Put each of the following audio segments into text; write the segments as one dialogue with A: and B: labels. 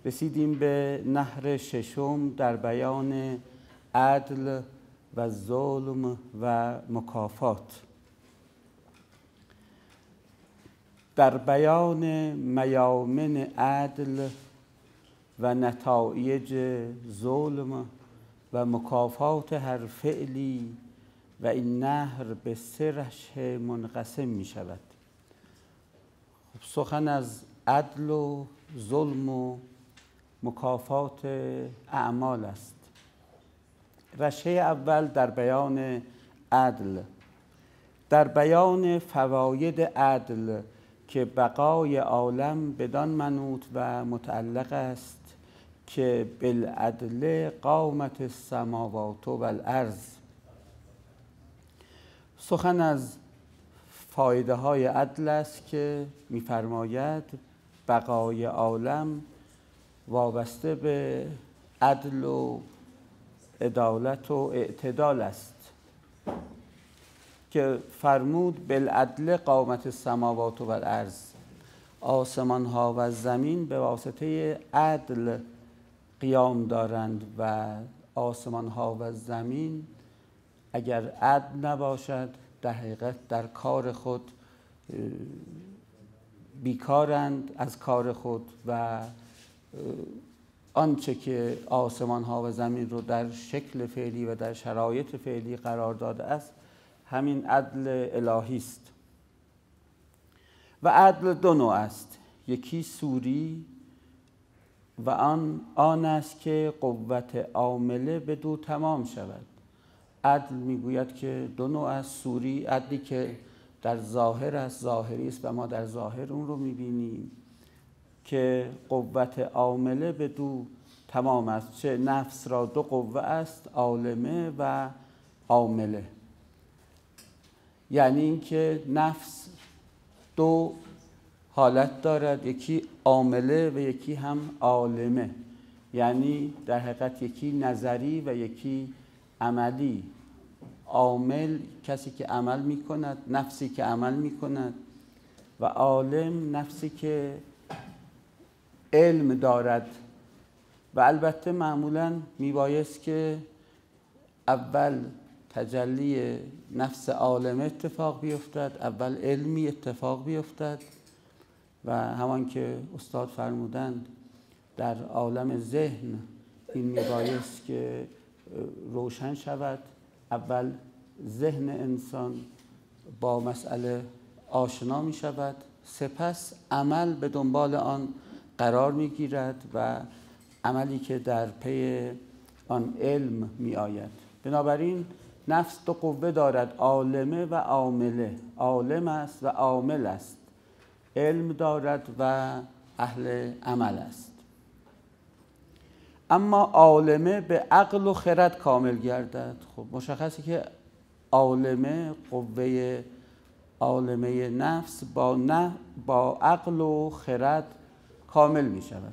A: رسیدیم به نهر ششم در بیان عدل و ظلم و مکافات. در بیان میامن عدل و نتایج ظلم و مکافات هر فعلی و این نهر به سه رشح منقسم می شود. سخن از عدل و ظلم و مکافات اعمال است. رشحه اول در بیان عدل، در بیان فواید عدل که بقای عالم بدان منوط و متعلق است که بالعدل قامت السماوات و الارض. سخن از فایده های عدل است که می‌فرماید بقای عالم وابسته به عدل و عدالت و اعتدال است که فرمود بالعدل قامت السماوات و الارض. آسمان ها و زمین به واسطه عدل قیام دارند و آسمان ها و زمین اگر عدل نباشد در حقیقت در کار خود بیکارند از کار خود و آنچه که آسمان ها و زمین رو در شکل فعلی و در شرایط فعلی قرار داده است همین عدل الهی است. و عدل دو نوع است، یکی سوری و آن است که قوت عامله بدو تمام شود. عدل میگوید که دو نوع است، سوری عدلی که در ظاهر است، ظاهری است و ما در ظاهر اون رو میبینیم که قوت عامله بدو تمام است. چه نفس را دو قوه است، عالمه و عامله، یعنی اینکه نفس دو حالت دارد، یکی عامله و یکی هم عالمه، یعنی در حقیقت یکی نظری و یکی عملی. عامل کسی که عمل می کند، نفسی که عمل می کند، و عالم نفسی که علم دارد. و البته معمولاً می بایست که اول تجلی نفس عالم اتفاق بیفتد، اول علمی اتفاق بیفتد و همان که استاد فرمودند در عالم ذهن این می بایست که روشن شود. اول ذهن انسان با مسئله آشنا می شود، سپس عمل به دنبال آن قرار می گیرد و عملی که در پی آن علم می آید. بنابراین نفس دو قوه دارد، عالمه و عامله. عالم است و عامل است، علم دارد و اهل عمل است. اما عالمه به عقل و خرد کامل گردد. خب مشخصه که عالمه، قوه عالمه نفس با عقل و خرد کامل می شود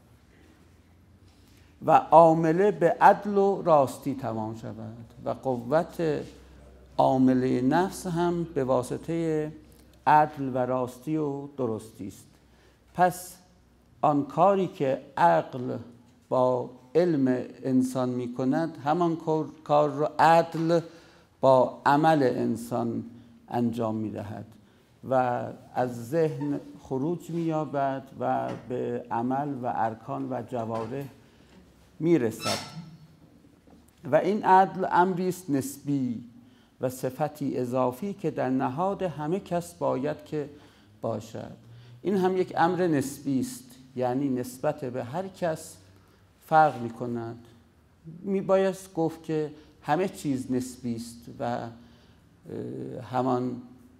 A: و عامله به عدل و راستی تمام شود و قوت عامله نفس هم به واسطه عدل و راستی و درستی است. پس آن کاری که عقل با علم انسان می کند همان کار رو عدل با عمل انسان انجام می دهد و از ذهن خروج می یابد و به عمل و ارکان و جوارح می رسد. و این عدل امری است نسبی و صفتی اضافی که در نهاد همه کس باید که باشد. این هم یک امر نسبی است، یعنی نسبت به هر کس فرق می کند. می بایست گفت که همه چیز نسبی است و همان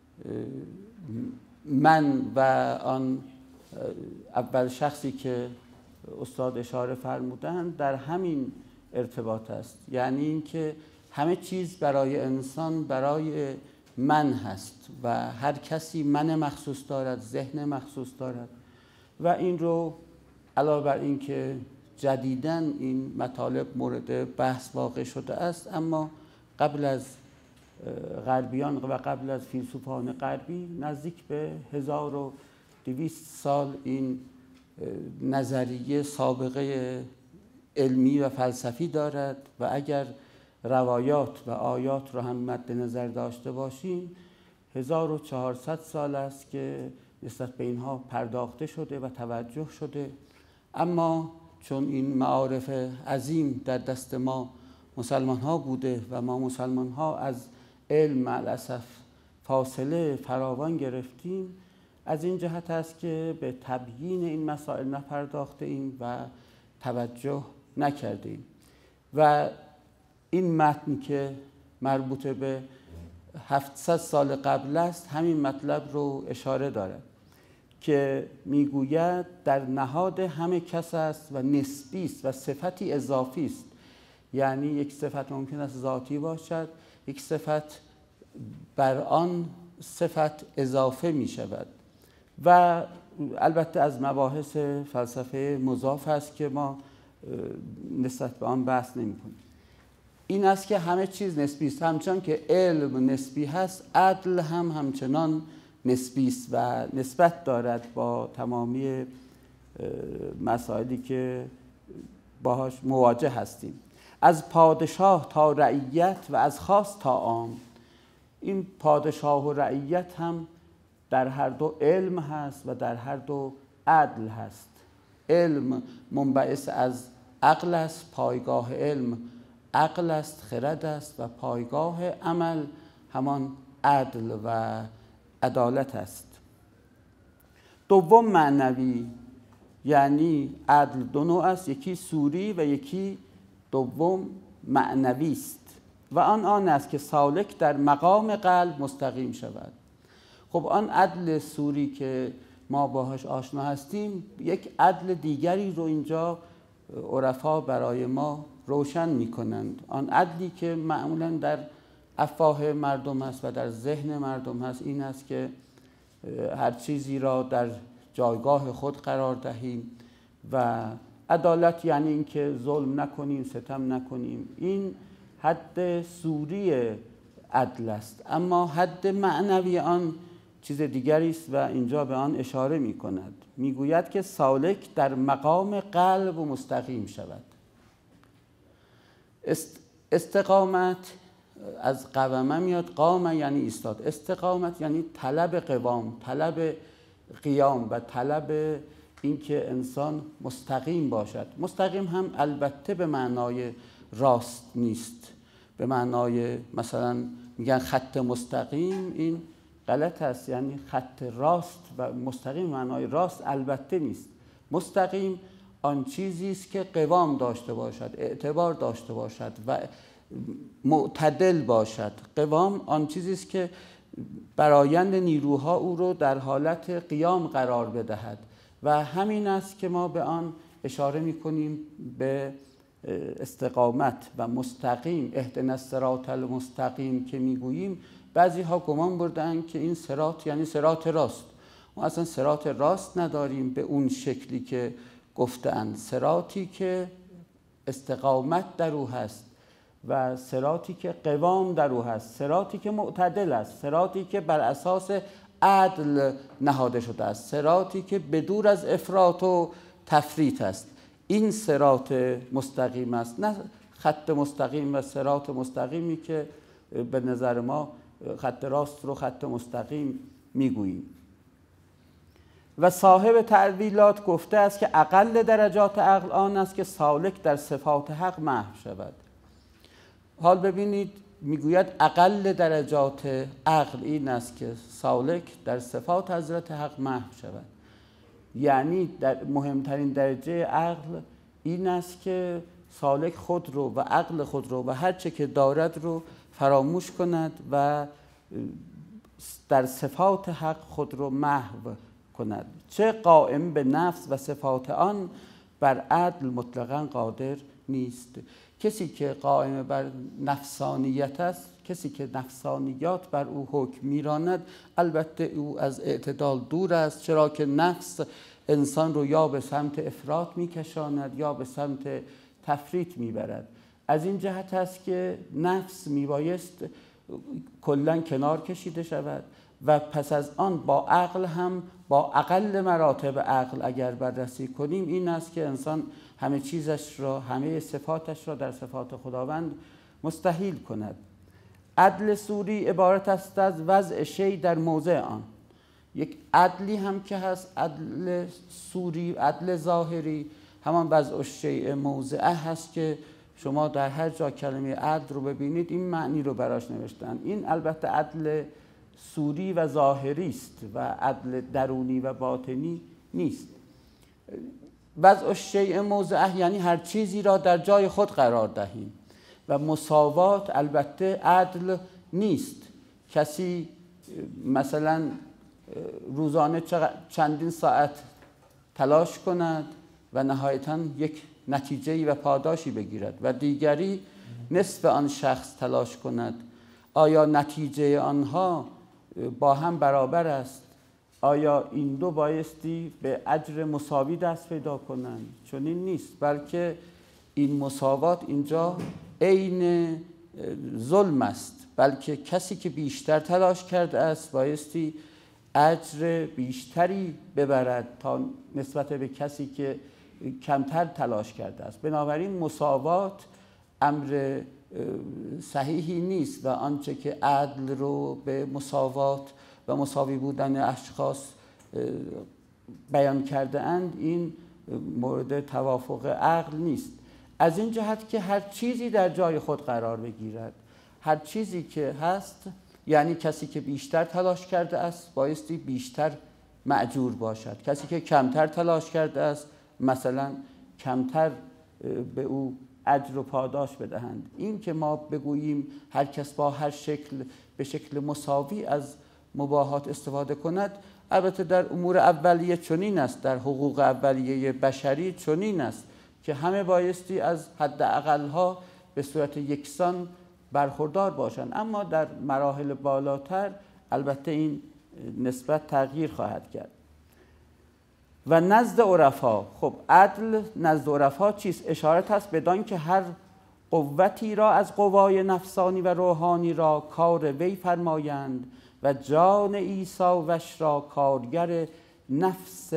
A: من و آن اول شخصی که استاد اشاره فرمودند در همین ارتباط است، یعنی اینکه همه چیز برای انسان برای من هست و هر کسی من مخصوص دارد، ذهن مخصوص دارد و این رو علاوه بر این که جدیداً این مطالب مورد بحث واقع شده است، اما قبل از غربیان و قبل از فیلسوفان غربی نزدیک به 1200 سال این نظریه سابقه علمی و فلسفی دارد و اگر روایات و آیات رو هم مد نظر داشته باشیم 1400 سال است که نسبت به اینها پرداخته شده و توجه شده. اما چون این معارف عظیم در دست ما مسلمان ها بوده و ما مسلمان ها از علم مع فاصله فراوان گرفتیم، از این جهت است که به تبیین این مسائل نپرداخته ایم و توجه نکرده ایم. و این متن که مربوط به 700 سال قبل است همین مطلب رو اشاره دارد که میگوید در نهاد همه کس است و نسبی است و صفتی اضافی است. یعنی یک صفت ممکن است ذاتی باشد، یک صفت بر آن صفت اضافه می شود و البته از مباحث فلسفه مضاف است که ما نسبت به آن بحث نمی کنیم. این است که همه چیز نسبی است. همچنان که علم نسبی هست، عدل هم همچنان نسبی است و نسبت دارد با تمامی مسائلی که باهاش مواجه هستیم، از پادشاه تا رعیت و از خاص تا عام. این پادشاه و رعیت هم در هر دو علم هست و در هر دو عدل هست. علم منبعث از عقل است، پایگاه علم عقل است، خرد است و پایگاه عمل همان عدل و عدالت است. دوم معنوی، یعنی عدل دو نوع است، یکی صوری و یکی دوم معنوی است و آن است که سالک در مقام قلب مستقیم شود. خب آن عدل صوری که ما باهاش آشنا هستیم، یک عدل دیگری رو اینجا عرفا برای ما روشن می کنند. آن عدلی که معمولا در افواه مردم هست و در ذهن مردم هست این است که هر چیزی را در جایگاه خود قرار دهیم و عدالت یعنی این که ظلم نکنیم، ستم نکنیم. این حد صوری عدل است، اما حد معنوی آن چیز دیگری است و اینجا به آن اشاره می کند. می گوید که سالک در مقام قلب و مستقیم شود. استقامت از قوامه میاد، قامه یعنی ایستاد، استقامت یعنی طلب قوام، طلب قیام و طلب اینکه انسان مستقیم باشد. مستقیم هم البته به معنای راست نیست، به معنای مثلا میگن خط مستقیم، این غلط است. یعنی خط راست و مستقیم معنای راست البته نیست. مستقیم آن چیزی است که قوام داشته باشد، اعتبار داشته باشد و معتدل باشد. قوام آن چیزی است که برآیند نیروها او رو در حالت قیام قرار بدهد و همین است که ما به آن اشاره می‌کنیم به استقامت و مستقیم. اهدنا الصراط المستقیم که میگوییم، بعضی ها گمان بردن که این صراط یعنی صراط راست. ما اصلا صراط راست نداریم به اون شکلی که گفتند. صراطی که استقامت در او هست و صراطی که قوام در او هست، صراطی که معتدل است، صراطی که بر اساس عدل نهاده شده است، صراطی که بدور از افراط و تفریط است. این صراط مستقیم است، نه خط مستقیم و صراط مستقیمی که به نظر ما خط راست رو خط مستقیم میگوییم. و صاحب تعویلات گفته است که اقل درجات عقل آن است که سالک در صفات حق محو شود. حال ببینید، میگوید اقل درجات عقل این است که سالک در صفات حضرت حق محو شود. یعنی در مهمترین درجه عقل این است که سالک خود رو و عقل خود رو و هر چه که دارد رو فراموش کند و در صفات حق خود رو محو کند. چه قائم به نفس و صفات آن بر عدل مطلقاً قادر نیست. کسی که قائم بر نفسانیت است، کسی که نفسانیات بر او حکم میراند، البته او از اعتدال دور است، چرا که نفس انسان رو یا به سمت افراط میکشاند یا به سمت تفریط میبرد. از این جهت است که نفس میبایست کلاً کنار کشیده شود و پس از آن با عقل هم، با اقل مراتب عقل اگر بررسی کنیم، این است که انسان همه چیزش را، همه صفاتش را در صفات خداوند مستحیل کند. عدل صوری عبارت است از وضع شی در موضع آن. یک عدلی هم که هست، عدل صوری، عدل ظاهری، همان وضع الشیء موضعه هست که شما در هر جا کلمه عدل رو ببینید این معنی رو براش نوشتن. این البته عدل صوری و ظاهری است و عدل درونی و باطنی نیست. وضع الشیء موضعه یعنی هر چیزی را در جای خود قرار دهیم و مساوات البته عدل نیست. کسی مثلا روزانه چندین ساعت تلاش کند و نهایتاً یک نتیجه‌ای و پاداشی بگیرد و دیگری نصف آن شخص تلاش کند. آیا نتیجه آنها با هم برابر است؟ آیا این دو بایستی به اجر مساوی دست پیدا کنند؟ چون این نیست، بلکه این مساوات اینجا عین ظلم است. بلکه کسی که بیشتر تلاش کرده است بایستی اجر بیشتری ببرد تا نسبت به کسی که کمتر تلاش کرده است. بنابراین مساوات امر صحیحی نیست و آنچه که عدل رو به مساوات و مساوی بودن اشخاص بیان کرده اند، این مورد توافق عقل نیست. از این جهت که هر چیزی در جای خود قرار بگیرد، هر چیزی که هست، یعنی کسی که بیشتر تلاش کرده است بایستی بیشتر مأجور باشد، کسی که کمتر تلاش کرده است مثلا کمتر به او اجر و پاداش بدهند. این که ما بگوییم هر کس با هر شکل به شکل مساوی از مباحات استفاده کند، البته در امور اولیه چنین است، در حقوق اولیه بشری چنین است که همه بایستی از حد اقلها به صورت یکسان برخوردار باشند، اما در مراحل بالاتر البته این نسبت تغییر خواهد کرد. و نزد عرفا، خب عدل نزد عرفا چیست؟ اشارت هست بدان که هر قوتی را از قوای نفسانی و روحانی را کار وی فرمایند و جان عیسی وش را کارگر نفس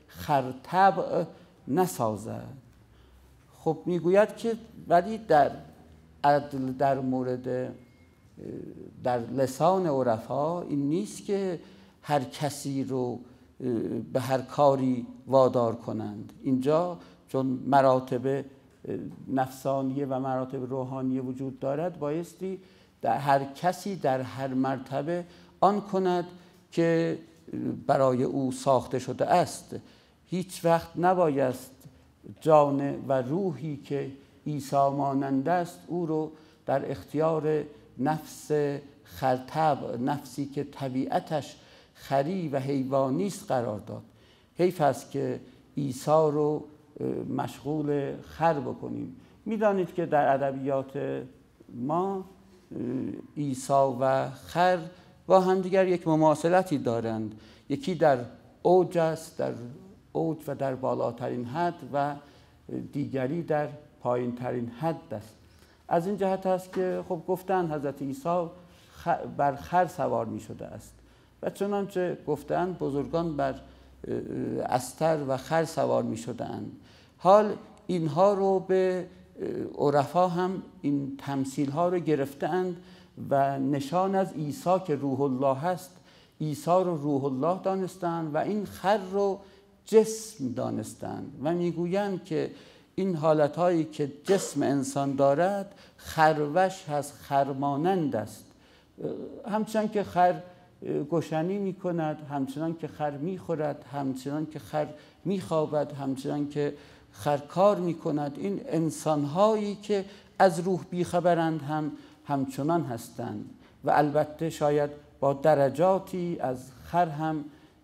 A: خرطبع نسازد. خب میگوید که ولی در عدل در مورد در لسان عرفا این نیست که هر کسی رو به هر کاری وادار کنند. اینجا چون مراتب نفسانیه و مراتب روحانیه وجود دارد، بایستی در هر کسی در هر مرتبه آن کند که برای او ساخته شده است. هیچ وقت نبایست جان و روحی که عیسی مانند است او رو در اختیار نفس خرطبع، نفسی که طبیعتش خری و حیوانی است قرار داد. حیف است که عیسی رو مشغول خر بکنیم. میدانید که در ادبیات ما عیسی و خر با همدیگر یک مماثلتی دارند. یکی در اوج است، در اوج و در بالاترین حد، و دیگری در پایین ترین حد است. از این جهت است که خب گفتن حضرت عیسی بر خر سوار می شده است و چنانچه گفتن بزرگان بر استر و خر سوار می شده اند. حال اینها رو به عرفا هم این تمثیل ها رو گرفته اند و نشان از عیسی که روح الله هست، عیسی رو روح الله دانستند و این خر رو جسم دانستند و میگویند که این حالتهایی که جسم انسان دارد خروش هست، خرمانند است. همچنان که خر گشنی می کند، همچنان که خر می خورد، همچنان که خر می خوابد، همچنان که خر کار می کند، این انسانهایی که از روح بیخبرند هم همچنان هستند و البته شاید با درجاتی از خر هم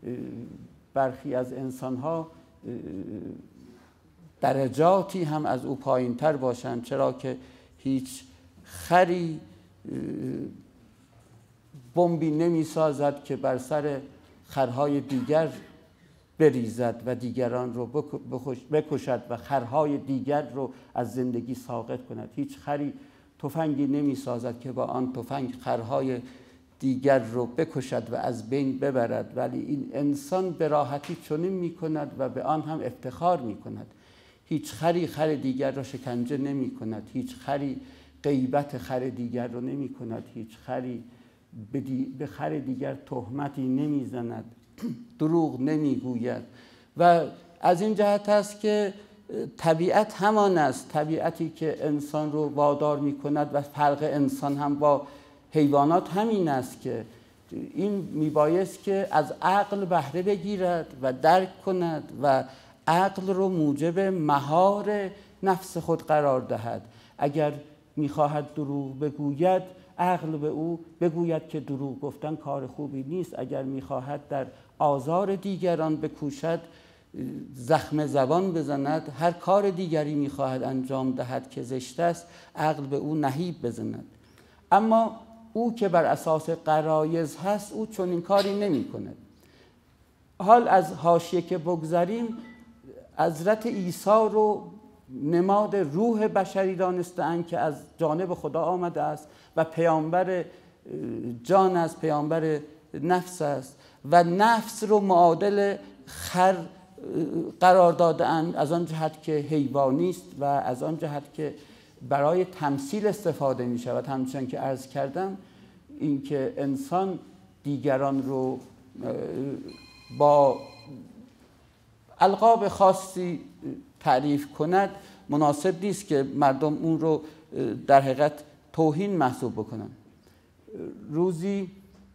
A: برخی از انسانها درجاتی هم از او پایین تر باشند، چرا که هیچ خری بمبی نمی سازد که بر سر خرهای دیگر بریزد و دیگران رو بکشد و خرهای دیگر رو از زندگی ساقط کند. هیچ خری تفنگی نمی سازد که با آن تفنگ خرهای دیگر رو بکشد و از بین ببرد، ولی این انسان به راحتی چنین میکند و به آن هم افتخار میکند. هیچ خری خر دیگر را شکنجه نمی کند، هیچ خری غیبت خر دیگر را نمی کند، هیچ خری به خر دیگر تهمتی نمی زند، دروغ نمی گوید. و از این جهت است که طبیعت همان است، طبیعتی که انسان رو وادار می کند و فرق انسان هم با حیوانات همین است که این میبایست که از عقل بهره بگیرد و درک کند و عقل رو موجب مهار نفس خود قرار دهد. اگر میخواهد دروغ بگوید، عقل به او بگوید که دروغ گفتن کار خوبی نیست. اگر میخواهد در آزار دیگران بکوشد، زخم زبان بزند، هر کار دیگری میخواهد انجام دهد که زشت است، عقل به او نهیب بزند. اما او که بر اساس غرایز هست، او چنین کاری نمی کند. حال از حاشیه که بگذریم، حضرت عیسی رو نماد روح بشری دانسته‌اند که از جانب خدا آمده است و پیامبر جان است، پیامبر نفس است و نفس رو معادل خر قرار داده‌اند، از آن جهت که حیوانی است و از آن جهت که برای تمثیل استفاده می شود. همچنان که عرض کردم، اینکه انسان دیگران رو با القاب خاصی تعریف کند مناسب نیست که مردم اون رو در حقیقت توهین محسوب بکنن. روزی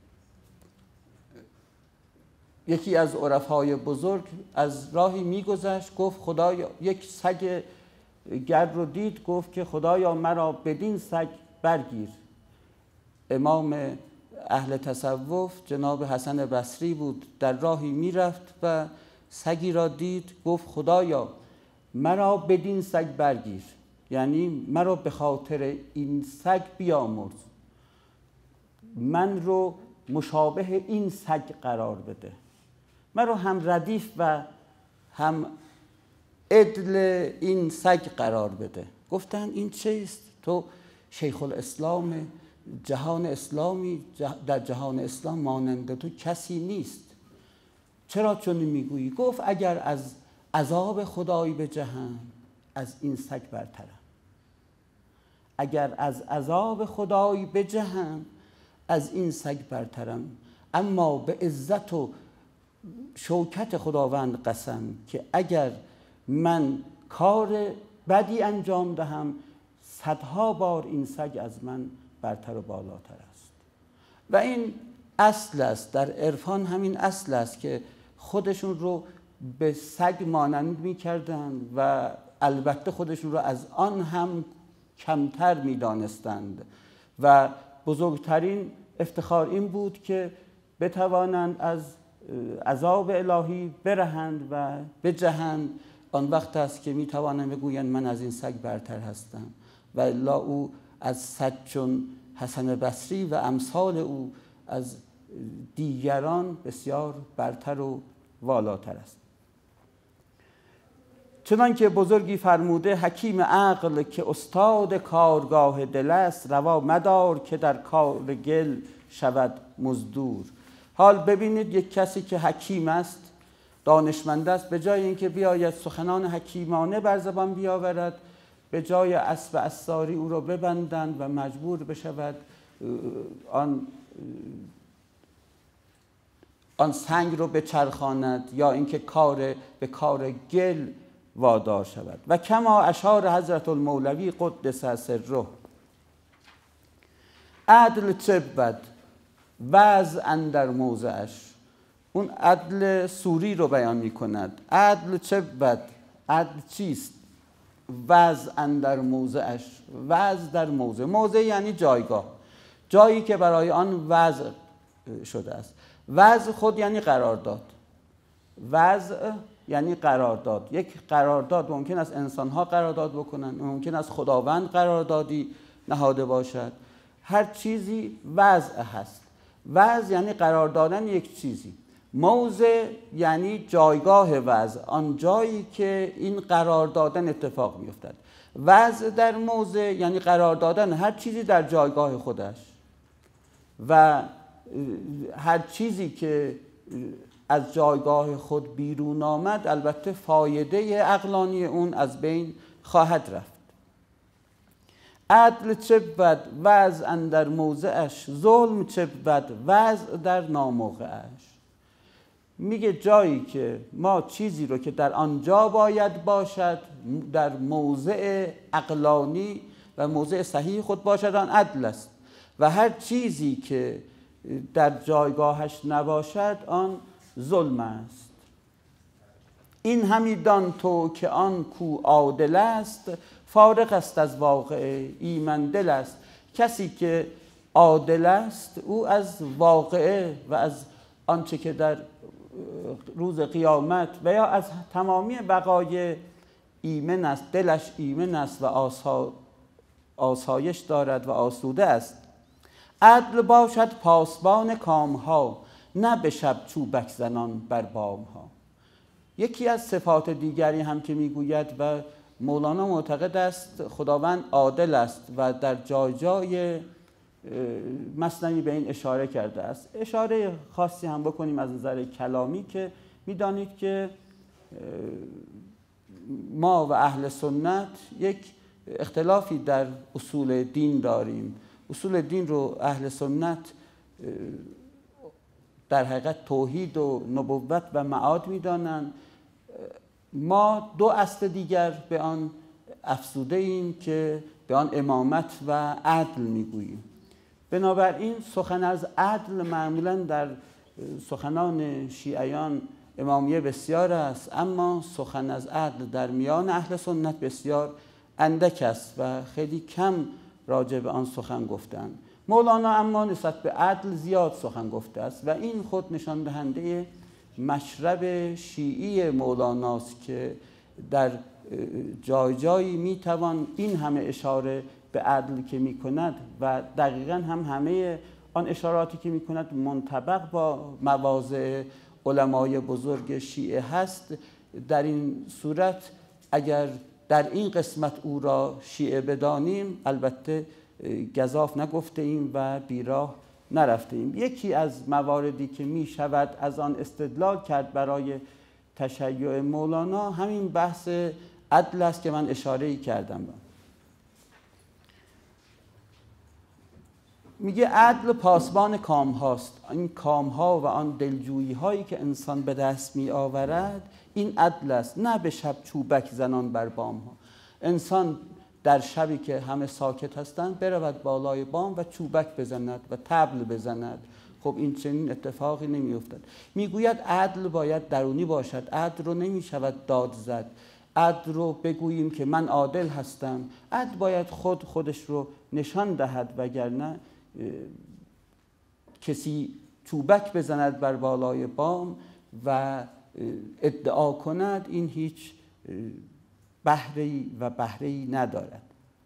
A: یکی از عرفای بزرگ از راهی میگذشت، گفت خدایا، یک سگ گرد رو دید، گفت که خدایا مرا بدین سگ برگیر. امام اهل تصوف جناب حسن بصری بود، در راهی میرفت و سگی را دید، گفت خدایا مرا بدین سگ برگیر، یعنی مرا به خاطر این سگ بیامرز، من رو مشابه این سگ قرار بده، مرا هم ردیف و هم عدل این سگ قرار بده. گفتن این چیست؟ تو شیخ الاسلام جهان اسلامی، در جهان اسلام مانند تو کسی نیست، چرا چنین میگویی؟ گفت اگر از عذاب خدایی بجهم، از این سگ برترم. اگر از عذاب خدایی بجهم، از این سگ برترم. اما به عزت و شوکت خداوند قسم که اگر من کار بدی انجام دهم، صدها بار این سگ از من برتر و بالاتر است. و این اصل است در عرفان، همین اصل است که خودشون رو به سگ مانند می‌کردند و البته خودشون رو از آن هم کمتر می‌دانستند و بزرگترین افتخار این بود که بتوانند از عذاب الهی برهند و بجهند. آن وقت است که می‌توانند بگویند من از این سگ برتر هستم. و الا او از سگ چون حسن بصری و امثال او از دیگران بسیار برتر و والاتر است. چنان که بزرگی فرموده حکیم عقل که استاد کارگاه دل است، روا مدار که در کار گل شود مزدور. حال ببینید یک کسی که حکیم است، دانشمند است، به جای اینکه بیاید سخنان حکیمانه بر زبان بیاورد، به جای اسب عصاری او را ببندند و مجبور بشود آن سنگ رو بچرخاند یا اینکه به کار گل وادار شود. و کما اشار حضرت المولوی قدس سره، عدل چه بود وضع اندر موضعش. اون عدل سوری رو بیان می کند. عدل چه بود؟ عدل چیست؟ وضع اندر موضعش. وضع در موضع، موضع یعنی جایگاه، جایی که برای آن وضع شده است. وضع خود یعنی قرارداد. وضع یعنی قرارداد. یک قرارداد ممکن است انسان‌ها قرارداد بکنن، ممکن است خداوند قراردادی نهاده باشد. هر چیزی وضع هست. وضع یعنی قرار دادن یک چیزی. موضع یعنی جایگاه وضع، آن جایی که این قرار دادن اتفاق می‌افتد. وضع در موضع یعنی قرار دادن هر چیزی در جایگاه خودش. و هر چیزی که از جایگاه خود بیرون آمد البته فایده عقلانی اون از بین خواهد رفت. عدل چه بود وضع اندر موضعش، ظلم چه بود وضع در ناموقعش. میگه جایی که ما چیزی رو که در آنجا باید باشد در موضع عقلانی و موضع صحیح خود باشد آن عدل است و هر چیزی که در جایگاهش نباشد آن ظلم است. این همی دان تو که آن کو عادل است، فارغ است از واقعه ایمن دل است. کسی که عادل است او از واقعه و از آنچه که در روز قیامت و یا از تمامی وقایع ایمن است، دلش ایمن است و آسایش دارد و آسوده است. عدل باشد پاسبان کامها، نه به شب چوبک زنان بر بامها. یکی از صفات دیگری هم که میگوید و مولانا معتقد است خداوند عادل است و در جای جای مثنوی به این اشاره کرده است. اشاره خاصی هم بکنیم از نظر کلامی که میدانید که ما و اهل سنت یک اختلافی در اصول دین داریم. اصول دین رو اهل سنت در حقیقت توحید و نبوت و معاد میدانند. ما دو اصل دیگر به آن افزوده ایم که به آن امامت و عدل میگوییم. بنابراین سخن از عدل معمولا در سخنان شیعیان امامیه بسیار است، اما سخن از عدل در میان اهل سنت بسیار اندک است و خیلی کم راجع به آن سخن گفتند. مولانا اما نسبت به عدل زیاد سخن گفته است و این خود نشان دهنده مشرب شیعی مولاناست که در جای جایی میتوان این همه اشاره به عدل که میکند و دقیقاً هم همه آن اشاراتی که میکند منطبق با مواضع علمای بزرگ شیعه هست. در این صورت اگر در این قسمت او را شیعه بدانیم البته گزاف نگفته ایم و بیراه نرفته ایم. یکی از مواردی که می شود از آن استدلال کرد برای تشیع مولانا همین بحث عدل است که من اشاره‌ای کردم. میگه عدل پاسبان کام هاست. این کام ها و آن دلجویی هایی که انسان به دست می آورد این عدل است، نه به شب چوبک زنان بر بام ها. انسان در شبی که همه ساکت هستند برود بالای بام و چوبک بزند و طبل بزند. خب این چنین اتفاقی نمی افتد. میگوید عدل باید درونی باشد. عدل رو نمی شود داد زد. عدل رو بگوییم که من عادل هستم. عدل باید خودش رو نشان دهد، وگرنه کسی چوبک بزند بر بالای بام و ادعا کند این هیچ بهره‌ای ندارد.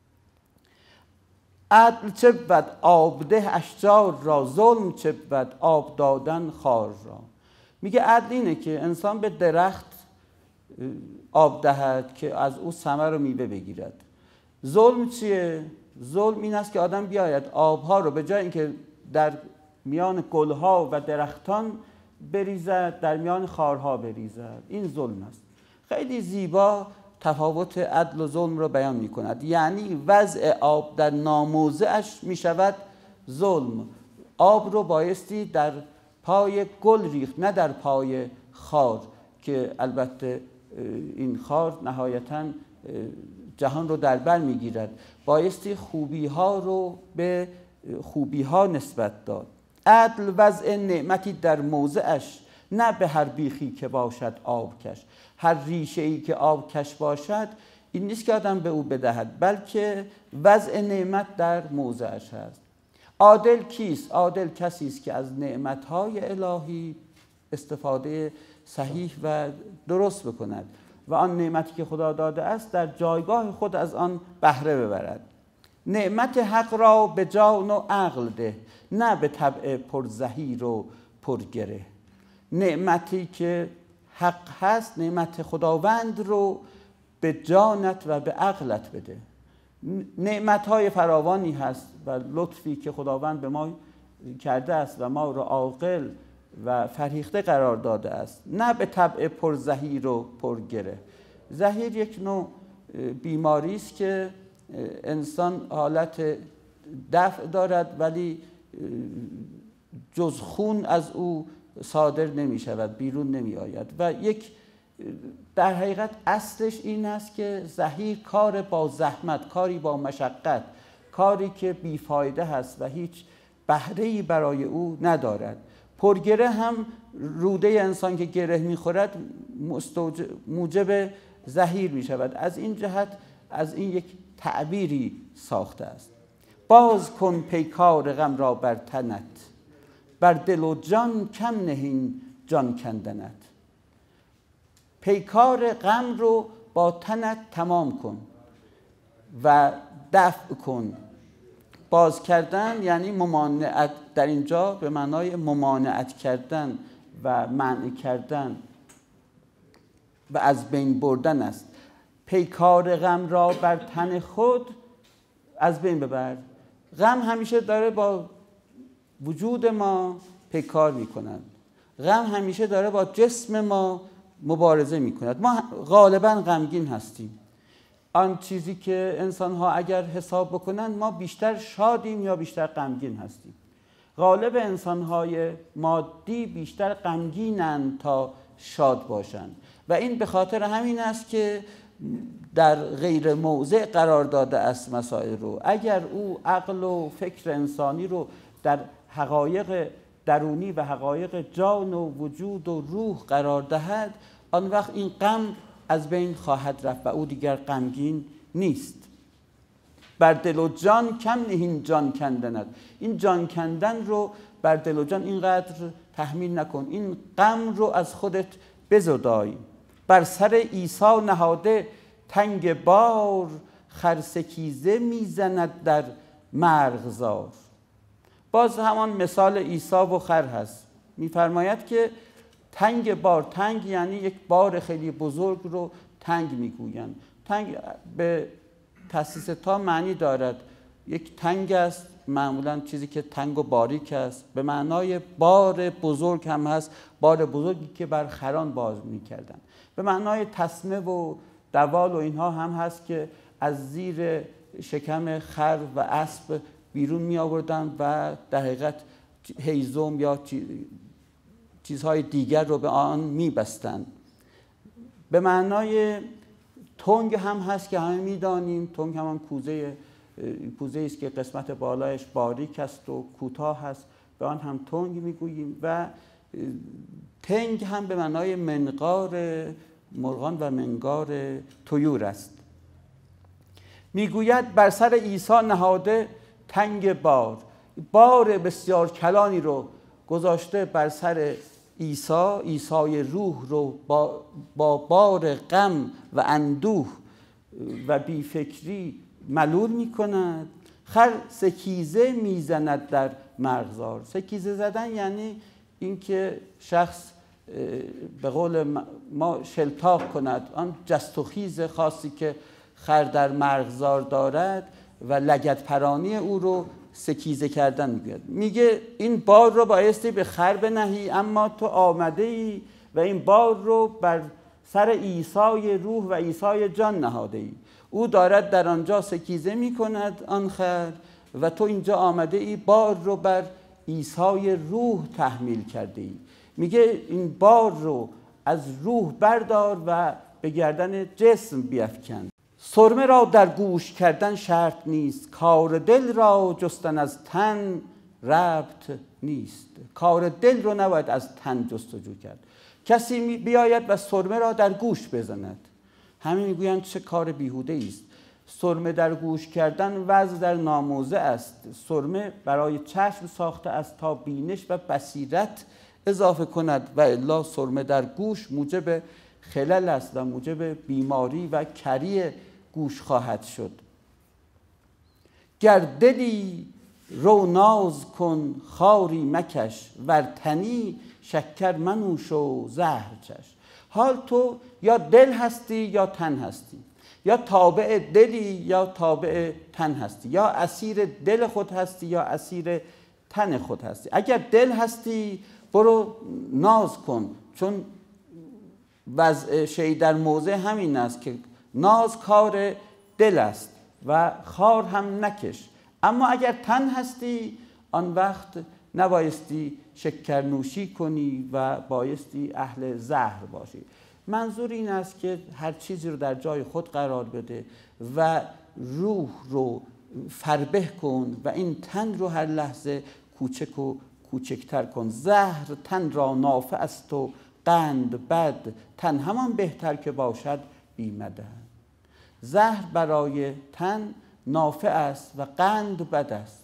A: عدل چه بود آبده اشجار را، ظلم چه بود آب دادن خار را. میگه عدل اینه که انسان به درخت آب دهد که از او ثمر و میوه بگیرد. ظلم چیه؟ ظلم این است که آدم بیاید آبها رو به جای اینکه در میان گلها و درختان بریزد در میان خارها بریزد. این ظلم است. خیلی زیبا تفاوت عدل و ظلم رو بیان می کند. یعنی وضع آب در ناموضعش می شود ظلم. آب رو بایستی در پای گل ریخت نه در پای خار که البته این خار نهایتاً جهان رو در بر می گیرد. بایستی خوبی ها رو به خوبی ها نسبت داد. عدل وضع نعمتی در موضعش، نه به هر بیخی که باشد آبکش. هر ریشه ای که آبکش باشد این نیست که آدم به او بدهد، بلکه وضع نعمت در موضعش هست. عادل کیست؟ عادل کسی است که از نعمتهای الهی استفاده صحیح و درست بکند و آن نعمتی که خدا داده است در جایگاه خود از آن بهره ببرد. نعمت حق را به جان و عقل ده، نه به طبع پرزهیر و پرگره. نعمتی که حق هست، نعمت خداوند رو به جانت و به عقلت بده. نعمتهای فراوانی هست و لطفی که خداوند به ما کرده است و ما را عاقل و فرهیخته قرار داده است، نه به طبع پر زحیر و پر گره. زحیر یک نوع بیماری است که انسان حالت دفع دارد ولی جز خون از او صادر نمی شود، بیرون نمی آید و در حقیقت اصلش این است که زحیر کار با زحمت، کاری با مشقت، کاری که بیفایده هست و هیچ بهره‌ای برای او ندارد. پرگره هم روده انسان که گره میخورد موجب زحیر می شود. از این جهت از این یک تعبیری ساخته است. باز کن پیکار غم را بر تنت، بر دل و جان کم نهین جان کندنت. پیکار غم رو با تنت تمام کن و دفع کن. باز کردن یعنی ممانعت، در اینجا به معنای ممانعت کردن و منع کردن و از بین بردن است. پیکار غم را بر تن خود از بین ببر. غم همیشه داره با وجود ما پیکار می کند. غم همیشه داره با جسم ما مبارزه می کند. ما غالبا غمگین هستیم. آن چیزی که انسان ها اگر حساب بکنن ما بیشتر شادیم یا بیشتر غمگین هستیم. غالب انسان های مادی بیشتر غمگینند تا شاد باشند و این به خاطر همین است که در غیر موضع قرار داده است مسائل رو. اگر او عقل و فکر انسانی رو در حقایق درونی و حقایق جان و وجود و روح قرار دهد، آن وقت این غم از بین خواهد رفت و او دیگر غمگین نیست. بر دل و جان کم نهین جان کندنت. این جان کندن رو بر دل و جان اینقدر تحمیل نکن، این غم رو از خودت بزدای. بر سر عیسی نهاده تنگ بار، خرسکیزه میزند در مرغزار. باز همان مثال عیسی و خر هست. میفرماید که تنگ بار، تنگ یعنی یک بار خیلی بزرگ رو تنگ میگویند. تنگ به تأسیس تا معنی دارد. یک تنگ است معمولا چیزی که تنگ و باریک است، به معنای بار بزرگ هم هست، بار بزرگی که بر خران باز میکردن. به معنای تسمه و دوال و اینها هم هست که از زیر شکم خر و اسب بیرون می آوردن و در حقیقت هیزم یا چیزهای دیگر رو به آن می بستن. به معنای تنگ هم هست که همه می دانیم. تنگ هم کوزه است که قسمت بالایش باریک است و کوتاه هست، به آن هم تنگ می گوییم. و تنگ هم به معنای منقار مرغان و منقار طیور است. میگوید بر سر عیسی نهاده تنگ بار، بار بسیار کلانی رو گذاشته بر سر عیسی. عیسی روح رو با بار غم و اندوه و بیفکری ملول میکند. خر سکیزه میزند در مرغزار. سکیزه زدن یعنی اینکه شخص به قول ما شلتاق کند، آن جست و خیز خاصی که خر در مرغزار دارد و لگد پرانی او رو سکیزه کردن میگوید. میگه این بار رو بایستی به خر بنهی، اما تو آمده ای و این بار رو بر سر عیسی روح و عیسی جان نهاده ای. او دارد در آنجا سکیزه میکند آن خر و تو اینجا آمده ای بار رو بر عیسی روح تحمیل کرده ای. میگه این بار رو از روح بردار و به گردن جسم بیفکن. سرمه را در گوش کردن شرط نیست، کار دل را جستن از تن ربط نیست. کار دل رو نباید از تن جستجو کرد. کسی بیاید و سرمه را در گوش بزند، همه میگویند چه کار بیهوده است. سرمه در گوش کردن وضع در ناموزه است. سرمه برای چشم ساخته است تا بینش و بصیرت اضافه کند و الا سرمه در گوش موجب خلل است و موجب بیماری و کری گوش خواهد شد. گر دلی رو ناز کن خاری مکش، ور تنی شکر منوش و زهر چش. حال تو یا دل هستی یا تن هستی، یا تابع دلی یا تابع تن هستی، یا اسیر دل خود هستی یا اسیر تن خود هستی. اگر دل هستی برو ناز کن، چون وضع شی در موضع همین است که ناز کار دل است و خار هم نکش. اما اگر تن هستی آن وقت نبایستی شکر نوشی کنی و بایستی اهل زهر باشی. منظور این است که هر چیزی رو در جای خود قرار بده و روح رو فربه کن و این تن رو هر لحظه کوچک و کوچکتر کن. زهر تن را نافع است و قند بد، تن همان بهتر که باشد بی مدد. زهر برای تن نافع است و قند بد است.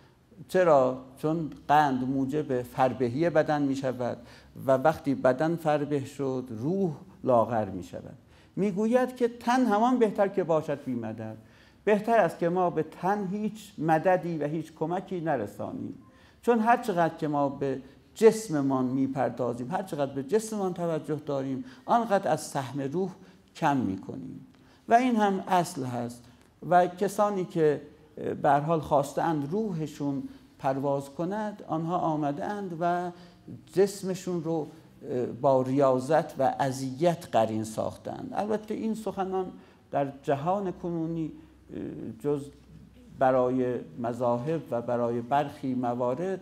A: چرا؟ چون قند موجب فربهی بدن می شود و وقتی بدن فربه شد روح لاغر می شود. می گوید که تن همان بهتر که باشد بی مدد. بهتر است که ما به تن هیچ مددی و هیچ کمکی نرسانیم، چون هر چقدر که ما به جسممان می پردازیم، هر چقدر به جسممان توجه داریم، آنقدر از سهم روح کم می کنیم و این هم اصل هست. و کسانی که به هر حال خواستند روحشون پرواز کند، آنها آمده اند و جسمشون رو با ریاضت و اذیت قرین ساختند. البته این سخنان در جهان کنونی جز برای مذاهب و برای برخی موارد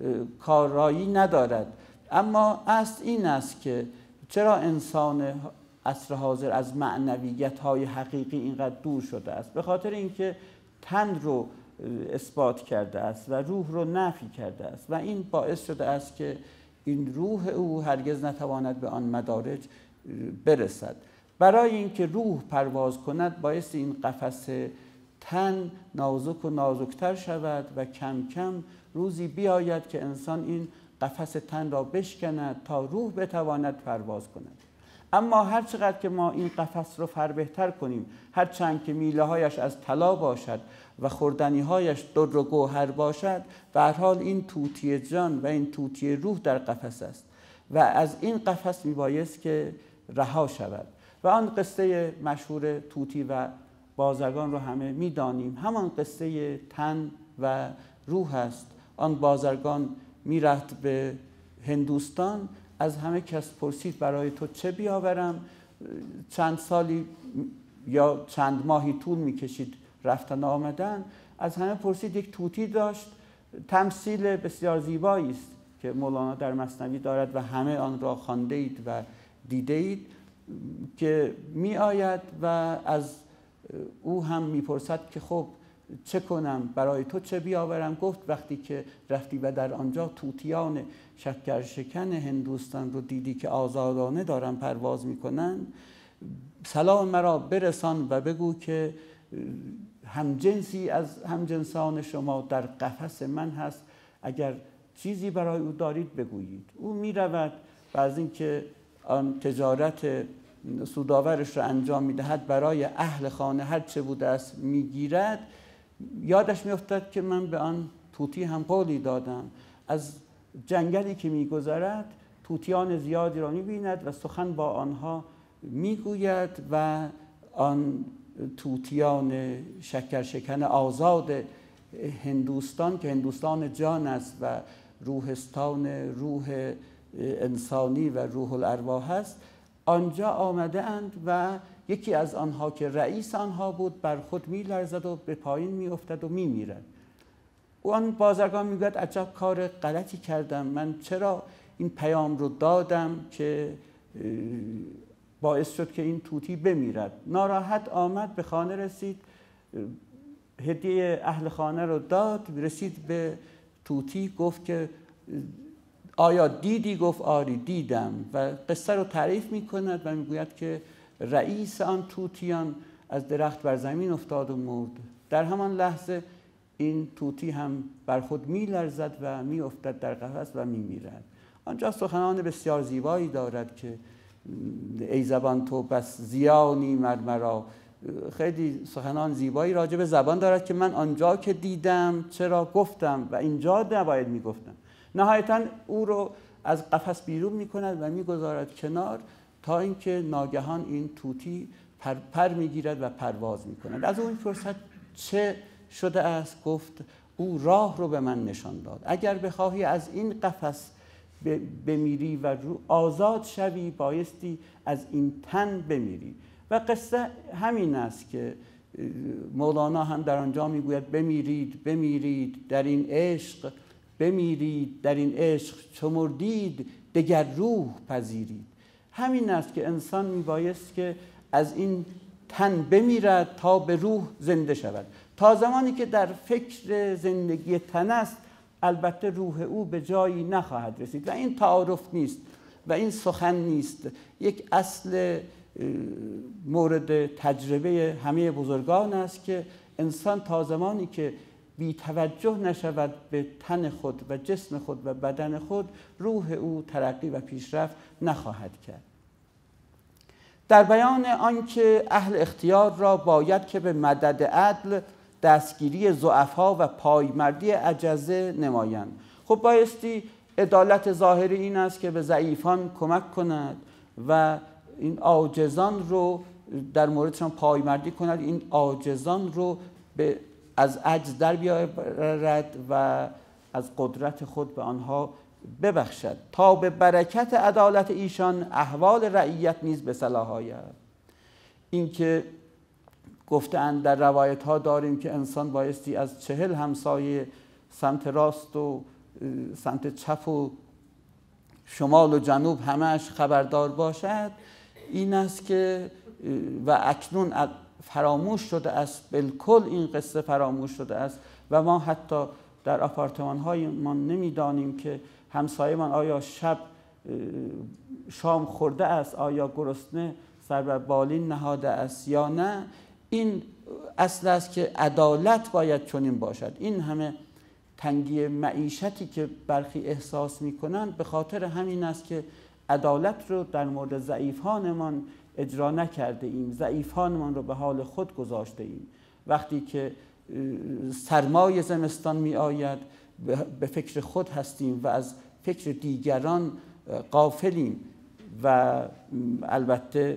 A: کارایی ندارد، اما اصل این است که چرا انسان عصر حاضر از معنویت‌های حقیقی اینقدر دور شده است؟ به خاطر اینکه تن رو اثبات کرده است و روح رو نفی کرده است و این باعث شده است که این روح او هرگز نتواند به آن مدارج برسد. برای اینکه روح پرواز کند بایستی این قفس تن نازک و نازکتر شود و کم کم روزی بیاید که انسان این قفس تن را بشکند تا روح بتواند پرواز کند. اما هر چقدر که ما این قفس رو فربهتر کنیم، هر چند که میله هایش از طلا باشد و خوردنی هایش در و گوهر باشد، به هر حال این طوطی جان و این طوطی روح در قفس است و از این قفس میبایست که رها شود. و آن قصه مشهور طوطی و بازرگان رو همه میدانیم، همان قصه تن و روح است. آن بازرگان میرفت به هندوستان، از همه کس پرسید برای تو چه بیاورم؟ چند سالی یا چند ماهی طول میکشید رفتن آمدن. از همه پرسید، یک طوطی داشت، تمثیل بسیار زیبایی است که مولانا در مثنوی دارد و همه آن را خوانده اید و دیده اید، که می آید و از او هم میپرسد که خب چه کنم، برای تو چه بیاورم؟ گفت وقتی که رفتی و در آنجا طوطیان شکرشکن هندوستان رو دیدی که آزادانه دارن پرواز میکنن، سلام مرا برسان و بگو که همجنسی از همجنسان شما در قفس من هست، اگر چیزی برای او دارید بگویید. او میرود و از اینکه آن تجارت سودآورش رو انجام میدهد برای اهل خانه هر چه بوده است میگیرد، یادش میافتد که من به آن طوطی هم قولی دادم. از جنگلی که میگذرد طوطیان زیادی را میبیند و سخن با آنها میگوید و آن طوطیان شکرشکن آزاد هندوستان که هندوستان جان است و روحستان روح انسانی و روح الارواح است، آنجا آمده اند و یکی از آنها که رئیس آنها بود بر خود میلرزد و به پایین میافتد و میمیرد. آن بازرگان میگوید عجب کار غلطی کردم، من چرا این پیام رو دادم که باعث شد که این طوطی بمیرد. ناراحت آمد، به خانه رسید، هدیه اهل خانه رو داد، رسید به طوطی گفت که آیا دیدی؟ گفت آری دیدم و قصه رو تعریف میکند و میگوید که رئیس آن طوطیان از درخت بر زمین افتاد و مرد. در همان لحظه این طوطی هم بر خود میلرزد و میافتد در قفس و میمیرد. آنجا سخنان بسیار زیبایی دارد که ای زبان تو بس زیانی مرمرا. خیلی سخنان زیبایی راجع به زبان دارد که من آنجا که دیدم چرا گفتم و اینجا نباید میگفتم. نهایتا او رو از قفس بیرون میکند و میگذارد کنار تا اینکه ناگهان این طوطی پر میگیرد و پرواز میکند. از اون فرصت چه شده است؟ گفت او راه رو به من نشان داد. اگر بخواهی از این قفس بمیری و آزاد شوی، بایستی از این تن بمیری. و قصه همین است که مولانا هم در آنجا میگوید بمیرید بمیرید در این عشق، بمیرید در این عشق چو مردید دگر روح پذیرید. همین است که انسان میبایست که از این تن بمیرد تا به روح زنده شود. تا زمانی که در فکر زندگی تن است، البته روح او به جایی نخواهد رسید و این تعارف نیست و این سخن نیست. یک اصل مورد تجربه همه بزرگان است که انسان تا زمانی که بی توجه نشود به تن خود و جسم خود و بدن خود، روح او ترقی و پیشرفت نخواهد کرد. در بیان آنکه اهل اختیار را باید که به مدد عدل دستگیری ضعفا و پایمردی عجزه نمایند. خب بایستی عدالت ظاهری این است که به ضعیفان کمک کند و این عاجزان رو در موردشان پایمردی کند، این عاجزان رو از عجز در بیارد و از قدرت خود به آنها ببخشد تا به برکت عدالت ایشان احوال رعیت نیز به صلاح آید. این که گفتند در روایت ها داریم که انسان بایستی از 40 همسایه سمت راست و سمت چپ و شمال و جنوب همش خبردار باشد. این است که و اکنون فراموش شده است، بالکل این قصه فراموش شده است و ما حتی در آپارتمان های ما نمیدانیم که همسایه من آیا شب شام خورده است، آیا گرسنه سر بر بالین نهاده است یا نه. این اصل است که عدالت باید چنین باشد. این همه تنگی معیشتی که برخی احساس میکنند به خاطر همین است که عدالت رو در مورد ضعیفانمان اجرا نکرده ایم، ضعیفانمان رو به حال خود گذاشته ایم. وقتی که سرمای زمستان می آید به فکر خود هستیم و از فکر دیگران غافلیم و البته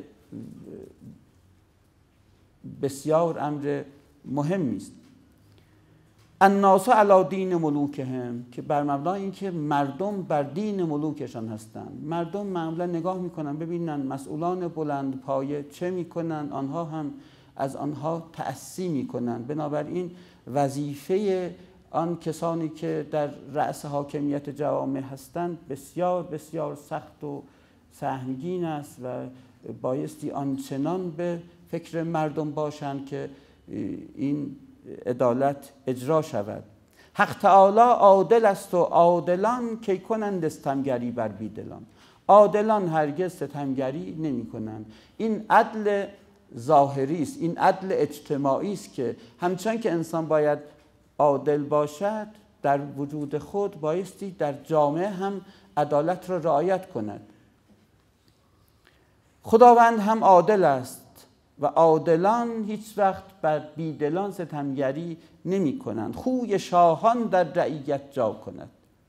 A: بسیار امر مهمی است. الناس علی دین ملوکهم، که بر مبنای اینکه مردم بر دین ملوکشان هستند. مردم معمولا نگاه میکنن ببینن مسئولان بلند پایه چه میکنن، آنها هم از آنها تأسی میکنن. بنابراین وظیفه آن کسانی که در رأس حاکمیت جوامع هستند بسیار بسیار سخت و سهمگین است و بایستی آنچنان به فکر مردم باشند که این عدالت اجرا شود. حق تعالی عادل است و عادلان کی کنند ستمگری بر بیدلان. عادلان هرگز ستمگری نمی کنند. این عدل ظاهری است، این عدل اجتماعی است که همچنان که انسان باید عادل باشد در وجود خود، بایستی در جامعه هم عدالت را رعایت کند. خداوند هم عادل است و عادلان هیچ وقت بر بیدلان ستمگری نمی کنند. خوی شاهان در رعیت جا کند.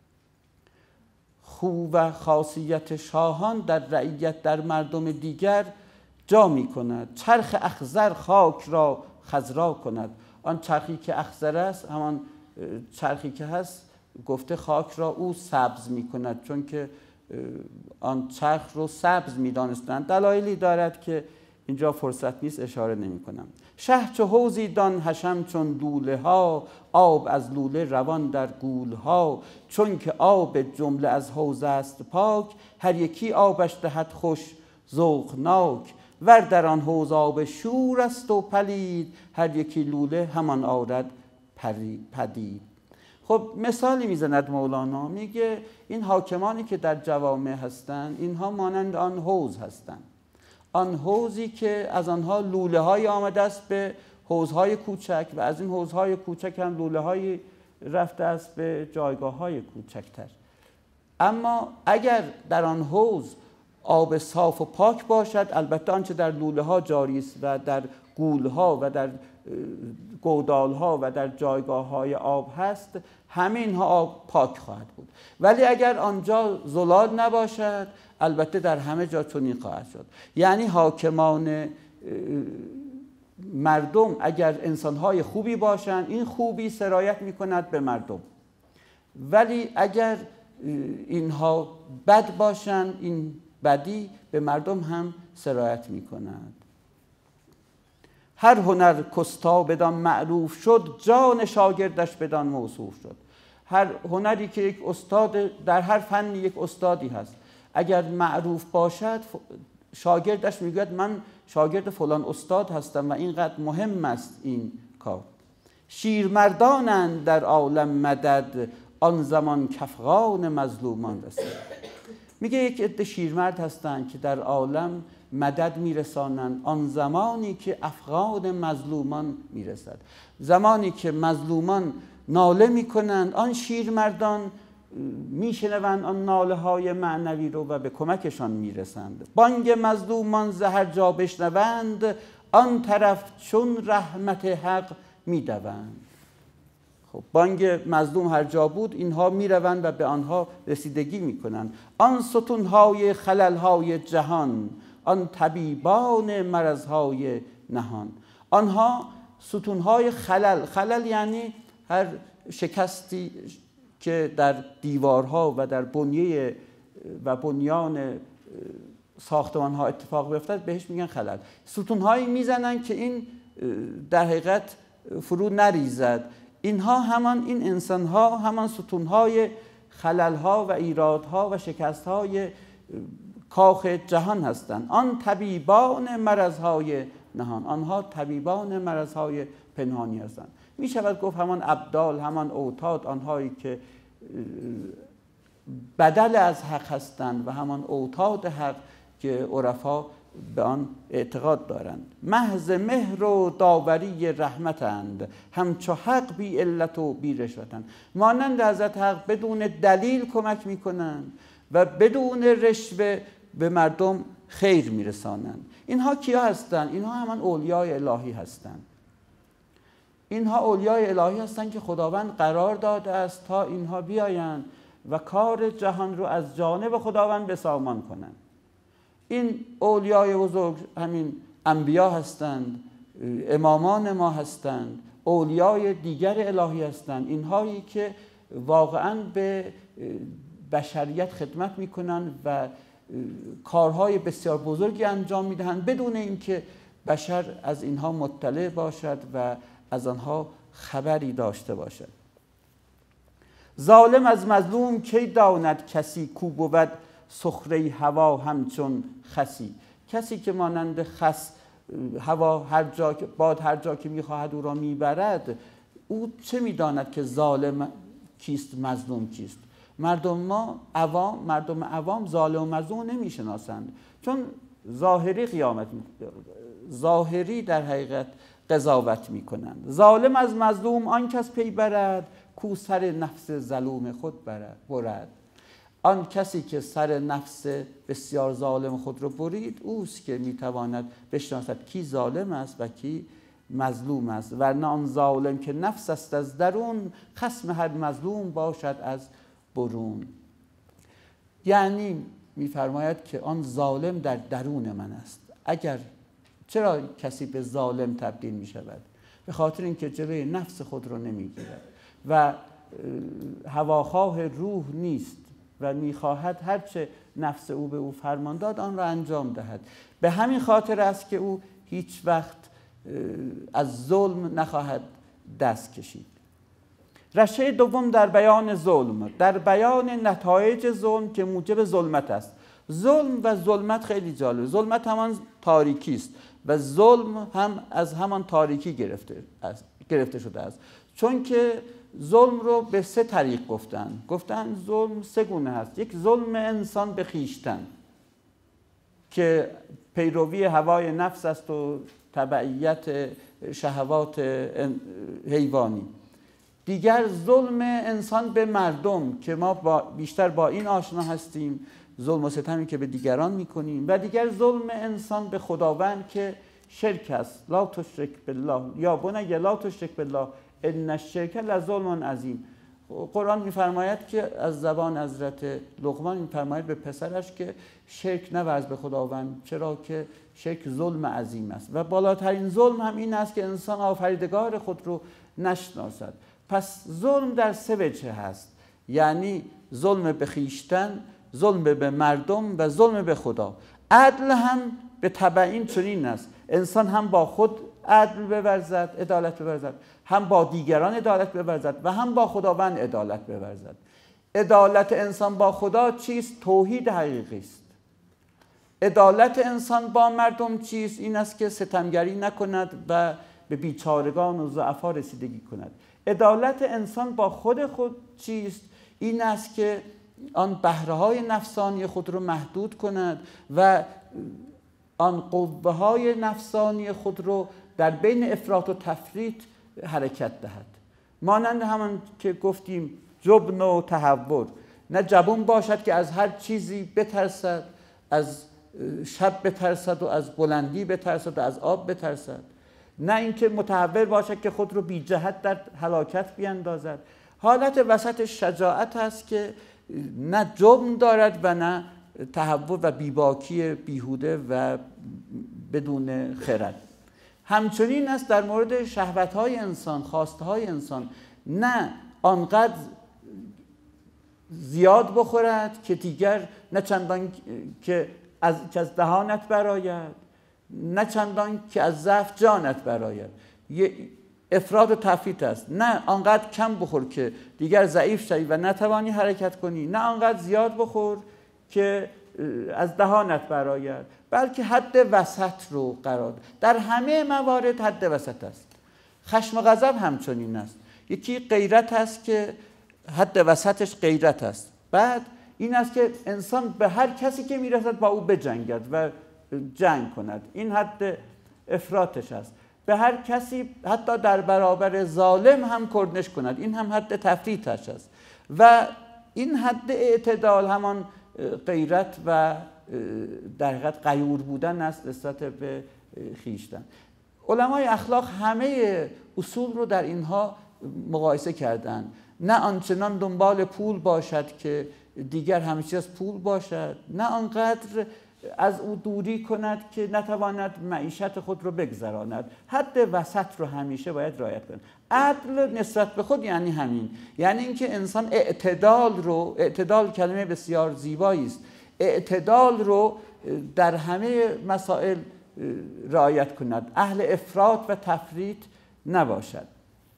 A: خو و خاصیت شاهان در رعیت در مردم دیگر جا می کند. چرخ اخضر خاک را خضرا کند. آن چرخی که اخضر است همان چرخی که هست گفته خاک را او سبز می کند، چون که آن چرخ رو سبز می دانستند. دلایلی دارد که اینجا فرصت نیست اشاره نمی کنم. شه چو حوضی دان حشم چون لوله ها، آب از لوله روان در گول ها. چون که آب جمله از حوض است پاک، هر یکی آبش دهد خوش ذوقناک. ور در آن حوض آب شور است و پلید، هر یکی لوله همان آرد پدید. خب مثالی میزند مولانا، میگه این حاکمانی که در جوامع هستند اینها مانند آن حوض هستند. آن حوضی که از آنها لوله های آمده است به حوضهای کوچک و از این حوضهای کوچک هم لوله های رفته است به جایگاه های کوچکتر. اما اگر در آن حوض آب صاف و پاک باشد، البته آنچه در لوله ها جاری است و در گول ها و در گودال ها و در جایگاه های آب هست، همه اینها آب پاک خواهد بود. ولی اگر آنجا زلال نباشد، البته در همه جا چنین خواهد شد. یعنی حاکمان مردم اگر انسانهای خوبی باشند این خوبی سرایت میکند به مردم، ولی اگر اینها بد باشند این بدی به مردم هم سرایت میکند. هر هنر کستا بدان معروف شد، جان شاگردش بدان موصوف شد. هر هنری که یک استاد، در هر فن یک استادی هست، اگر معروف باشد شاگردش میگوید من شاگرد فلان استاد هستم و اینقدر مهم است این کار. شیرمردانند در عالم مدد، آن زمان کافغان مظلومان رسید. میگه یک عده شیرمرد هستند که در عالم مدد میرسانند آن زمانی که افغان مظلومان میرسد. زمانی که مظلومان ناله میکنند آن شیرمردان میشنوند آن ناله های معنوی رو و به کمکشان میرسند. بانگ مظلومان ز هر جا بشنوند، آن طرف چون رحمت حق میدوند. خب بانگ مظلوم هر جا بود اینها میروند و به آنها رسیدگی میکنند. آن ستونهای خللهای جهان، آن طبیبان مرضهای نهان. آنها ستونهای خلل یعنی هر شکستی که در دیوارها و در بنیه و بنیان ساختمانها اتفاق بیفتد بهش میگن خلل. ستونهایی میزنن که این در حقیقت فرو نریزد. اینها همان، این انسانها همان ستونهای خللها و ایرادها و شکستهای کاخ جهان هستند. آن طبیبان مرضهای نهان، آنها طبیبان مرضهای پنهانی هستند. می شود گفت همان ابدال، همان اوتاد، آنهایی که بدل از حق هستند و همان اوتاد حق که عرفا به آن اعتقاد دارند. محض مهر و داوری رحمتند، همچو حق بی علت و بی رشوتند. مانند حضرت حق بدون دلیل کمک میکنند و بدون رشوه به مردم خیر میرسانند. اینها کیا هستند؟ اینها همان اولیای الهی هستند. اینها اولیای الهی هستند که خداوند قرار داده است تا اینها بیایند و کار جهان رو از جانب خداوند بسامان کنند. این اولیای بزرگ همین انبیا هستند، امامان ما هستند، اولیای دیگر الهی هستند. اینهایی که واقعا به بشریت خدمت میکنند و کارهای بسیار بزرگی انجام میدهند بدون اینکه بشر از اینها مطلع باشد و از آنها خبری داشته باشد. ظالم از مظلوم کی داند کسی، کو بود سخره هوا همچون خسی. کسی که مانند خس هوا هر جا که باد هر جا که میخواهد او را میبرد، او چه میداند که ظالم کیست مظلوم کیست؟ مردم عوام ظالم و مظلوم نمیشناسند، چون ظاهری در حقیقت قضاوت میکنند. ظالم از مظلوم آن کس پی برد، کو سر نفس ظلوم خود برد. آن کسی که سر نفس بسیار ظالم خود رو برید اوست که میتواند بشناسد کی ظالم است و کی مظلوم است. ورنه آن ظالم که نفس است از درون، خصم هر مظلوم باشد از برون. یعنی میفرماید که آن ظالم در درون من است. چرا کسی به ظالم تبدیل می شود؟ به خاطر اینکه جلوی نفس خود رو نمیگیرد و هواخواه روح نیست و میخواهد هرچه نفس او به او فرمان داد آن را انجام دهد. به همین خاطر است که او هیچ وقت از ظلم نخواهد دست کشید. رشته دوم در بیان ظلم، در بیان نتایج ظلم که موجب ظلمت است. ظلم و ظلمت خیلی جالب. ظلمت همان تاریکی است و ظلم هم از همان تاریکی گرفته شده است، چون که ظلم رو به 3 طریق گفتن ظلم 3 گونه هست. یک ظلم انسان به خویشتن که پیروی هوای نفس است و تبعیت شهوات حیوانی. دیگر ظلم انسان به مردم که ما بیشتر با این آشنا هستیم، ظلم و ستمی که به دیگران میکنیم. و دیگر ظلم انسان به خداوند که شرک است. لا تشرک بالله یا بنی لا تشرک بالله ان الشرک لظلم عظیم. قرآن میفرماید که از زبان حضرت لقمان میفرماید به پسرش که شرک نورز به خداوند، چرا که شرک ظلم عظیم است و بالاترین ظلم هم این است که انسان آفریدگار خود رو نشناسد. پس ظلم در سه وجه هست، یعنی ظلم به خویشتن، ظلم به مردم و ظلم به خدا. عدل هم به تبعین چنین است، انسان هم با خود عدل بورزد، عدالت بورزد، هم با دیگران عدالت بورزد و هم با خداوند عدالت بورزد. عدالت انسان با خدا چیست؟ توحید حقیقی است. عدالت انسان با مردم چیست؟ این است که ستمگری نکند و به بیچارگان و ضعفا رسیدگی کند. عدالت انسان با خود چیست؟ این است که آن بهره‌های نفسانی خود رو محدود کند و آن قوه‌های نفسانی خود رو در بین افراط و تفریط حرکت دهد. مانند همان که گفتیم جبن و تهور، نه جبون باشد که از هر چیزی بترسد، از شب بترسد و از بلندی بترسد و از آب بترسد، نه اینکه متهور باشد که خود رو بی جهت در هلاکت بیندازد. حالت وسط شجاعت است که نه جبن دارد و نه تهور و بیباکی بیهوده و بدون خرد. همچنین است در مورد شهوت‌های انسان، خواستهای انسان، نه آنقدر زیاد بخورد که دیگر نه چندان که از دهانت براید، نه چندان که از ضعف جانت براید. افراط و تفریط است. نه آنقدر کم بخور که دیگر ضعیف شوی و نتوانی حرکت کنی، نه آنقدر زیاد بخور که از دهانت براید، بلکه حد وسط رو قرار ده. در همه موارد حد وسط است. خشم و غضب همچنین است. یکی غیرت است که حد وسطش غیرت است. بعد این است که انسان به هر کسی که میرسد با او بجنگد و جنگ کند، این حد افراطش است. به هر کسی حتی در برابر ظالم هم کردنش کند، این هم حد تفریطش است. و این حد اعتدال همان غیرت و در حقیقت غیور بودن است نسبت به خویشتن. علمای اخلاق همه اصول رو در اینها مقایسه کردند. نه آنچنان دنبال پول باشد که دیگر همه چیز پول باشد، نه آنقدر از او دوری کند که نتواند معیشت خود رو بگذراند. حد وسط رو همیشه باید رعایت کند. عدل نسبت به خود یعنی همین، یعنی اینکه انسان اعتدال کلمه بسیار زیبایی است، اعتدال رو در همه مسائل رعایت کند، اهل افراط و تفریط نباشد.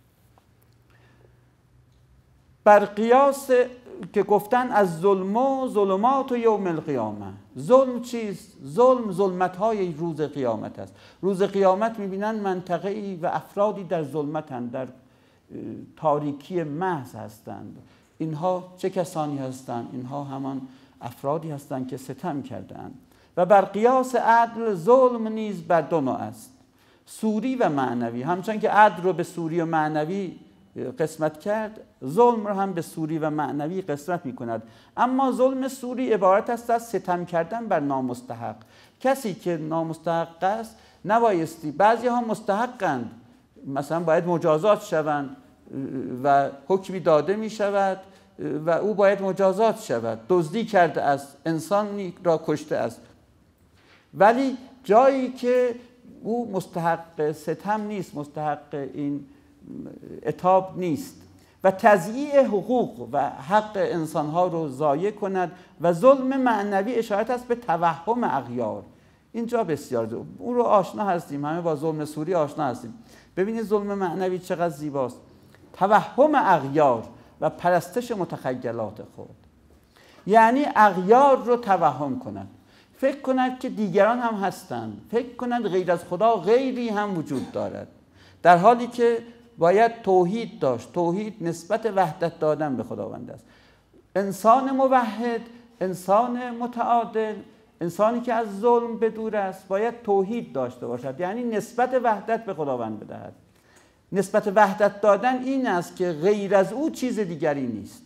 A: بر قیاس که گفتن از ظلم و ظلمات و یوم القیامه. ظلم چیست؟ ظلم ظلمت‌های روز قیامت است. روز قیامت می‌بینن منطقه‌ای و افرادی در ظلمتند، در تاریکی محض هستند. اینها چه کسانی هستند؟ اینها همان افرادی هستند که ستم کردند. و بر قیاس عدل ظلم نیز بر دو نوع است، سوری و معنوی. همچون که عدل رو به سوری و معنوی قسمت کرد، ظلم رو هم به سوری و معنوی قسمت می کند. اما ظلم سوری عبارت است از ستم کردن بر نامستحق. کسی که نامستحق است نبایستی، بعضی ها مستحقند، مثلا باید مجازات شوند و حکمی داده می شود و او باید مجازات شود، دزدی کرده است، انسانی را کشته است، ولی جایی که او مستحق ستم نیست، مستحق این عتاب نیست و تضییع حقوق و حق انسانها رو ضایع کند. و ظلم معنوی اشارت است به توهم اغیار. اینجا بسیار اون رو آشنا هستیم، همه با ظلم سوری آشنا هستیم. ببینید ظلم معنوی چقدر زیباست. توهم اغیار و پرستش متخیلات خود، یعنی اغیار رو توهم کند، فکر کند که دیگران هم هستند، فکر کند غیر از خدا غیری هم وجود دارد، در حالی که باید توحید داشت. توحید نسبت وحدت دادن به خداوند است. انسان موحد، انسان متعادل، انسانی که از ظلم به دور است، باید توحید داشته باشد، یعنی نسبت وحدت به خداوند بدهد. نسبت وحدت دادن این است که غیر از او چیز دیگری نیست.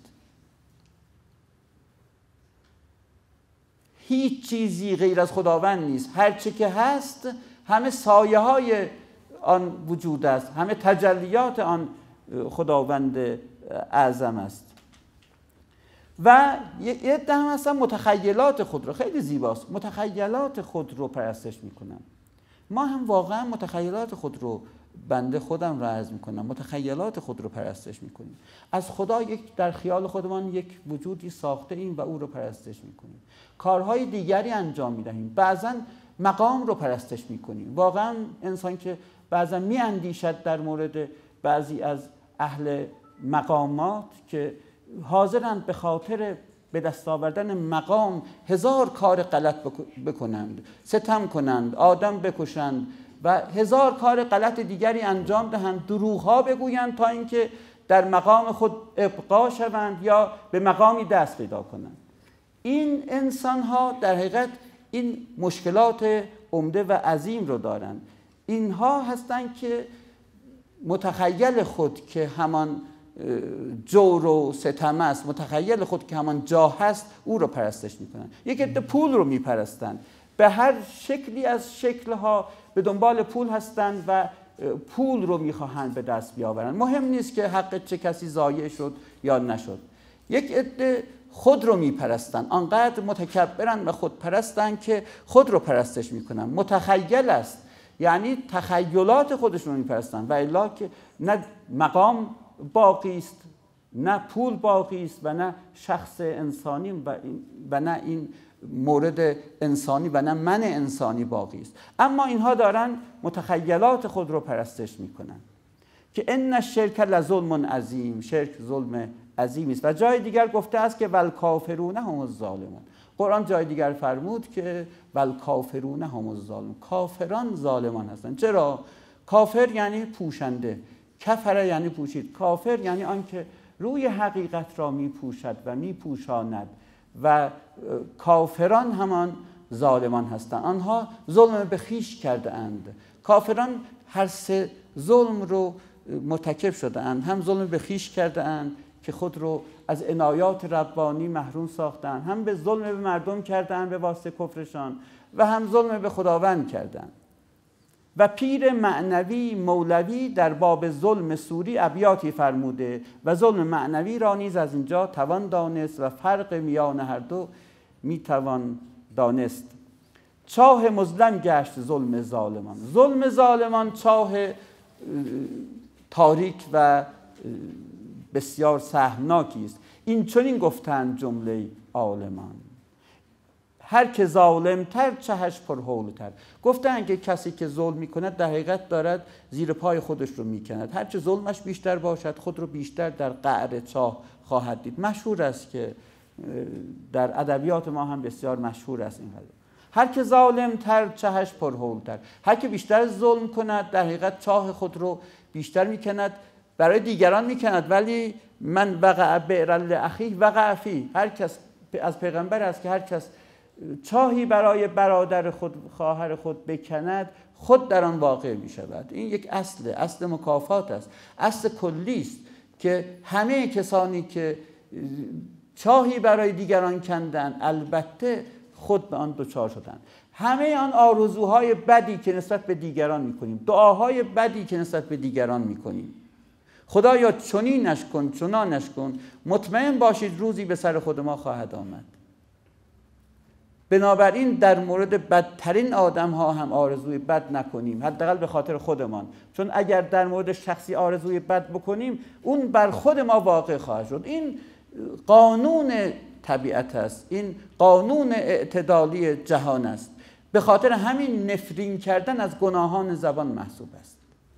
A: هیچ چیزی غیر از خداوند نیست. هر چه که هست همه سایه های آن وجود است، همه تجلیات آن خداوند اعظم است. و یه عده هم هستن متخیلات خود رو، خیلی زیباست، متخیلات خود رو پرستش میکنن. ما هم واقعا متخیلات خود رو، بنده خودم رو عرض میکنم، متخیلات خود رو پرستش میکنیم. از خدا در خیال خودمان یک وجودی ساخته ایم و او رو پرستش میکنیم. کارهای دیگری انجام میدهیم. بعضا مقام رو پرستش میکنیم. واقعا انسان که بعضا میاندیشد در مورد بعضی از اهل مقامات که حاضرند به خاطر به دست آوردن مقام 1000 کار غلط بکنند، ستم کنند، آدم بکشند و 1000 کار غلط دیگری انجام دهند، دروغ‌ها بگویند تا اینکه در مقام خود ابقا شوند یا به مقامی دست پیدا کنند. این انسان‌ها در حقیقت این مشکلات عمده و عظیم رو دارند. اینها هستند که متخیل خود که همان جور و ستم است، متخیل خود که همان جاه هست، او رو پرستش میکنن. یک عده پول رو میپرستن، به هر شکلی از شکلها به دنبال پول هستند و پول رو میخواهند به دست بیاورند. مهم نیست که حق چه کسی ضایع شد یا نشد. یک عده خود رو میپرستن، آنقدر متکبرن و خودپرستن که خود رو پرستش میکنن. متخیل است، یعنی تخیلات خودشون رو میپرستن، و الا که نه مقام باقی است، نه پول باقی است و نه شخص انسانی و نه این مورد انسانی و نه من انسانی باقی است. اما اینها دارن متخیلات خود رو پرستش میکنن که ان الشرک لظلم عظیم، شرک ظلم عظیمی است. و جای دیگر گفته است که والکافرون هم الظالمون. قرآن جای دیگر فرمود که والکافرون هم الظالمون، کافران ظالمان هستند. چرا؟ کافر یعنی پوشنده، کفر یعنی پوشید، کافر یعنی آنکه روی حقیقت را میپوشد و میپوشاند، و کافران همان ظالمان هستند. آنها ظلم به خویش کرده اند. کافران هر سه ظلم رو مرتکب شده اند. هم ظلم به خویش کرده اند که خود رو از عنایات ربانی محروم ساختند، هم به ظلم به مردم کردند به واسطه کفرشان، و هم ظلم به خداوند کردند. و پیر معنوی مولوی در باب ظلم سوری ابیاتی فرموده و ظلم معنوی را نیز از اینجا توان دانست و فرق میان هر دو میتوان دانست. چاه مظلم گشت ظلم ظالمان. ظلم ظالمان چاه تاریک و بسیار سهمناکی است. این چنین گفتند جمله عالمان، هر که ظالم تر چهش پر هول تر. گفتن که کسی که ظلم میکند در حقیقت دارد زیر پای خودش رو میکند. هر چه ظلمش بیشتر باشد خود رو بیشتر در قعر چاه خواهد دید. مشهور است که در ادبیات ما هم بسیار مشهور است این قضیه. هر که ظالم تر چهش پر هول تر. هر که بیشتر ظلم کند در حقیقت چاه خود رو بیشتر میکند، برای دیگران میکند، ولی من وقع بئر لاخیه وقع فیه. هر کس از پیغمبر است که هر کس چاهی برای برادر خود، خواهر خود بکند، خود در آن واقع می شود. این یک اصل مکافات است، اصل کلی است که همه کسانی که چاهی برای دیگران کندند البته خود به آن دچار شدند. همه آن آرزوهای بدی که نسبت به دیگران می کنیم، دعاهای بدی که نسبت به دیگران می کنیم، خدایا چنینش کن چنانش کن، مطمئن باشید روزی به سر خود ما خواهد آمد. بنابراین در مورد بدترین آدم ها هم آرزوی بد نکنیم، حداقل به خاطر خودمان، چون اگر در مورد شخصی آرزوی بد بکنیم اون بر خود ما واقع خواهد شد. این قانون طبیعت است، این قانون اعتدالی جهان است. به خاطر همین نفرین کردن از گناهان زبان محسوب است.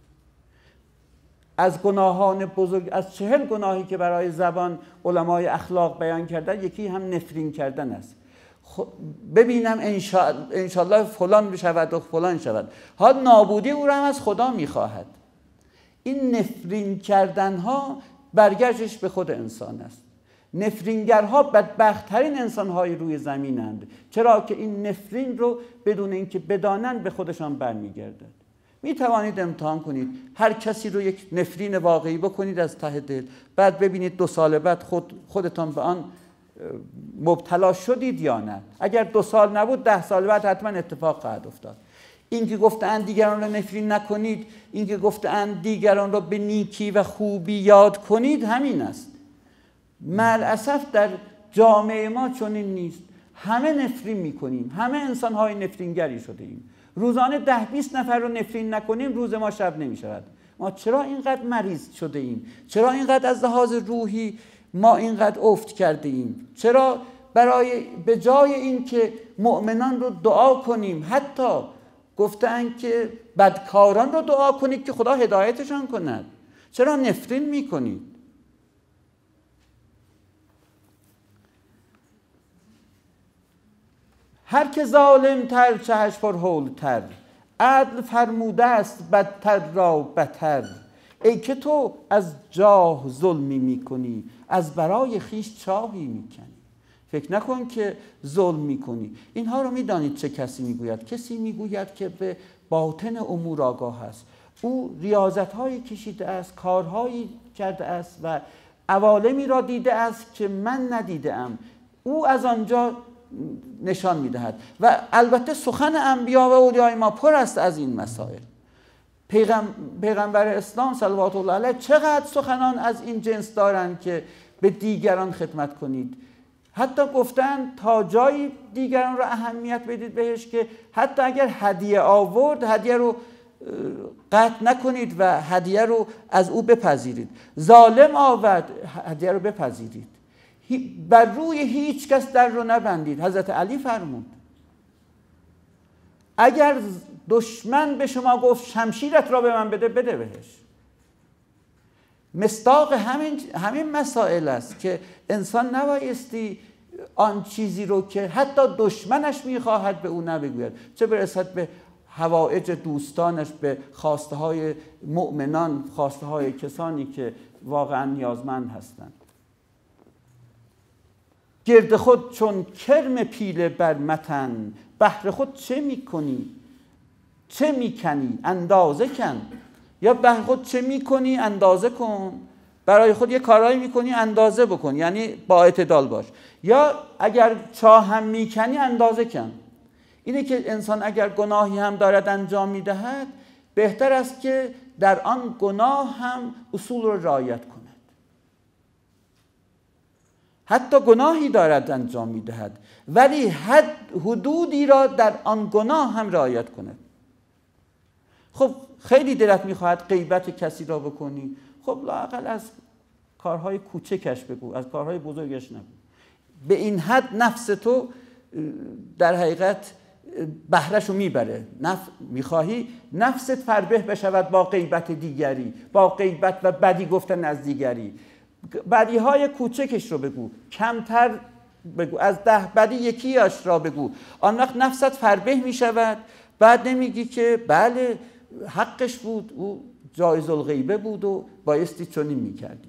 A: از گناهان بزرگ، از 40 گناهی که برای زبان علمای اخلاق بیان کردن، یکی هم نفرین کردن است. ببینم انشالله فلان بشود و فلان شود، حال نابودی او را هم از خدا میخواهد. این نفرین کردن ها برگشتش به خود انسان است. نفرینگرها بدبخت‌ترین انسان‌های روی زمینند، چرا که این نفرین رو بدون اینکه بدانند به خودشان برمیگردد. می توانید امتحان کنید، هر کسی رو یک نفرین واقعی بکنید از ته دل، بعد ببینید 2 سال بعد خودتان به آن مبتلا شدید یا نه. اگر 2 سال نبود 10 سال بعد حتما اتفاق خواهد افتاد. این که گفتند دیگران را نفرین نکنید، این که گفتند دیگران را به نیکی و خوبی یاد کنید، همین است. ملاسف در جامعه ما چنین نیست. همه نفرین میکنیم، همه انسان‌های نفرینگری شده ایم. روزانه 10-20 نفر رو نفرین نکنیم روز ما شب نمی‌شود. ما چرا اینقدر مریض شده ایم؟ چرا اینقدر از لحاظ روحی ما اینقدر افت کرده ایم؟ چرا به جای این که مؤمنان رو دعا کنیم، حتی گفتن که بدکاران رو دعا کنید که خدا هدایتشان کند، چرا نفرین میکنید؟ هر که ظالم تر چهش پر هول تر، عدل فرموده است بدتر را بتر. ای که تو از جاه ظلمی میکنی، از برای خیش چاهی میکنی. فکر نکن که ظلم میکنی. اینها رو میدانید چه کسی میگوید؟ کسی میگوید که به باطن امور آگاه است. او ریاضت‌هایی کشیده است، کارهایی کرده است و عوالمی را دیده است که من ندیدم. او از آنجا نشان میدهد و البته سخن انبیا و اولیای ما پر است از این مسائل. پیغمبر اسلام صلوات الله علیه چقدر سخنان از این جنس دارند که به دیگران خدمت کنید. حتی گفتن تا جایی دیگران را اهمیت بدید بهش که حتی اگر هدیه آورد، هدیه رو قطع نکنید و هدیه رو از او بپذیرید. ظالم آورد، هدیه رو بپذیرید. بر روی هیچ کس در رو نبندید. حضرت علی فرمود اگر دشمن به شما گفت شمشیرت را به من بده، بده بهش. مصداق همین مسائل است که انسان نبایستی آن چیزی رو که حتی دشمنش میخواهد به او نبگوید، چه برسد به حوائج دوستانش، به خواسته های مؤمنان، خواسته های کسانی که واقعا نیازمند هستند. گرد خود چون کرم پیله بر متن، بهر خود چه میکنی؟ چه میکنی؟ اندازه کن. یا بهر خود چه میکنی؟ اندازه کن. برای خود یه کارایی میکنی، اندازه بکن، یعنی با اعتدال باش. یا اگر چاه هم میکنی، اندازه کن. اینه که انسان اگر گناهی هم دارد انجام میدهد، بهتر است که در آن گناه هم اصول رو رعایت کند. حتی گناهی دارد انجام میدهد ولی حدودی را در آن گناه هم رعایت کند. خب خیلی دلت میخواهد غیبت کسی را بکنی، خب لااقل از کارهای کوچکش بگو، از کارهای بزرگش نگو. به این حد نفس تو در حقیقت بهره‌شو میبره. میخواهی نفست فربه بشود با غیبت دیگری، با غیبت و بدی گفتن از دیگری. بدیهای کوچکش رو بگو، کمتر بگو، از 10 بدی یکیش را بگو. آن وقت نفست فربه میشود. بعد نمیگی که بله حقش بود، او جایز الغیبه بود و بایستی چنین میکردی.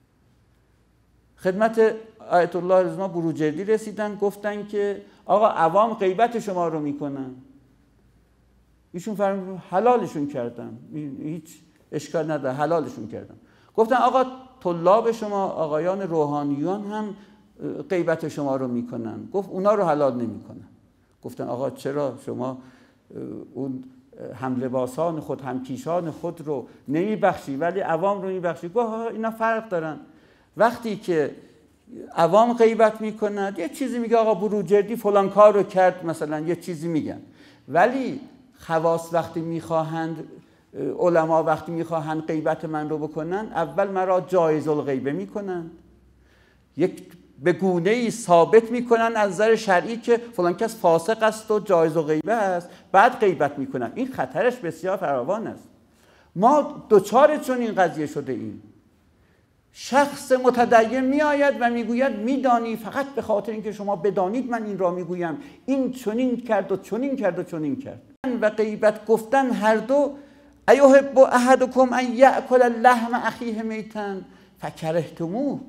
A: خدمت آیت الله رضا بروجردی رسیدن، گفتن که آقا عوام غیبت شما رو میکنن. ایشون فرمود حلالشون کردم، هیچ اشکال نداره، حلالشون کردم. گفتن آقا طلاب شما، آقایان روحانیون هم غیبت شما رو میکنن. گفت اونا رو حلال نمیکنن. گفتن آقا چرا شما اون هم لباسان خود، هم کیشان خود رو نمیبخشی ولی عوام رو میبخشی؟ گفت اینا فرق دارن. وقتی که عوام غیبت میکنند یه چیزی میگه آقا بروجردی فلان کار رو کرد، مثلا یه چیزی میگن، ولی خواص وقتی میخواهند، علما وقتی میخواهند غیبت من رو بکنن، اول مرا جایز الغیبه میکنن، یک به گونه‌ای ثابت میکنن از نظر شرعی که فلان کس فاسق است و جایز الغیبه است، بعد غیبت میکنن. این خطرش بسیار فراوان است. ما دوچار چون این قضیه شده ایم. شخص متدین میآید و میگوید میدانی فقط به خاطر اینکه شما بدانید من این را میگویم، این چنین کرد و چنین کرد و چنین کرد. و غیبت گفتن هر دو ایحب احدکم ان یأکل لحم اخیه میتا فکرهتموه.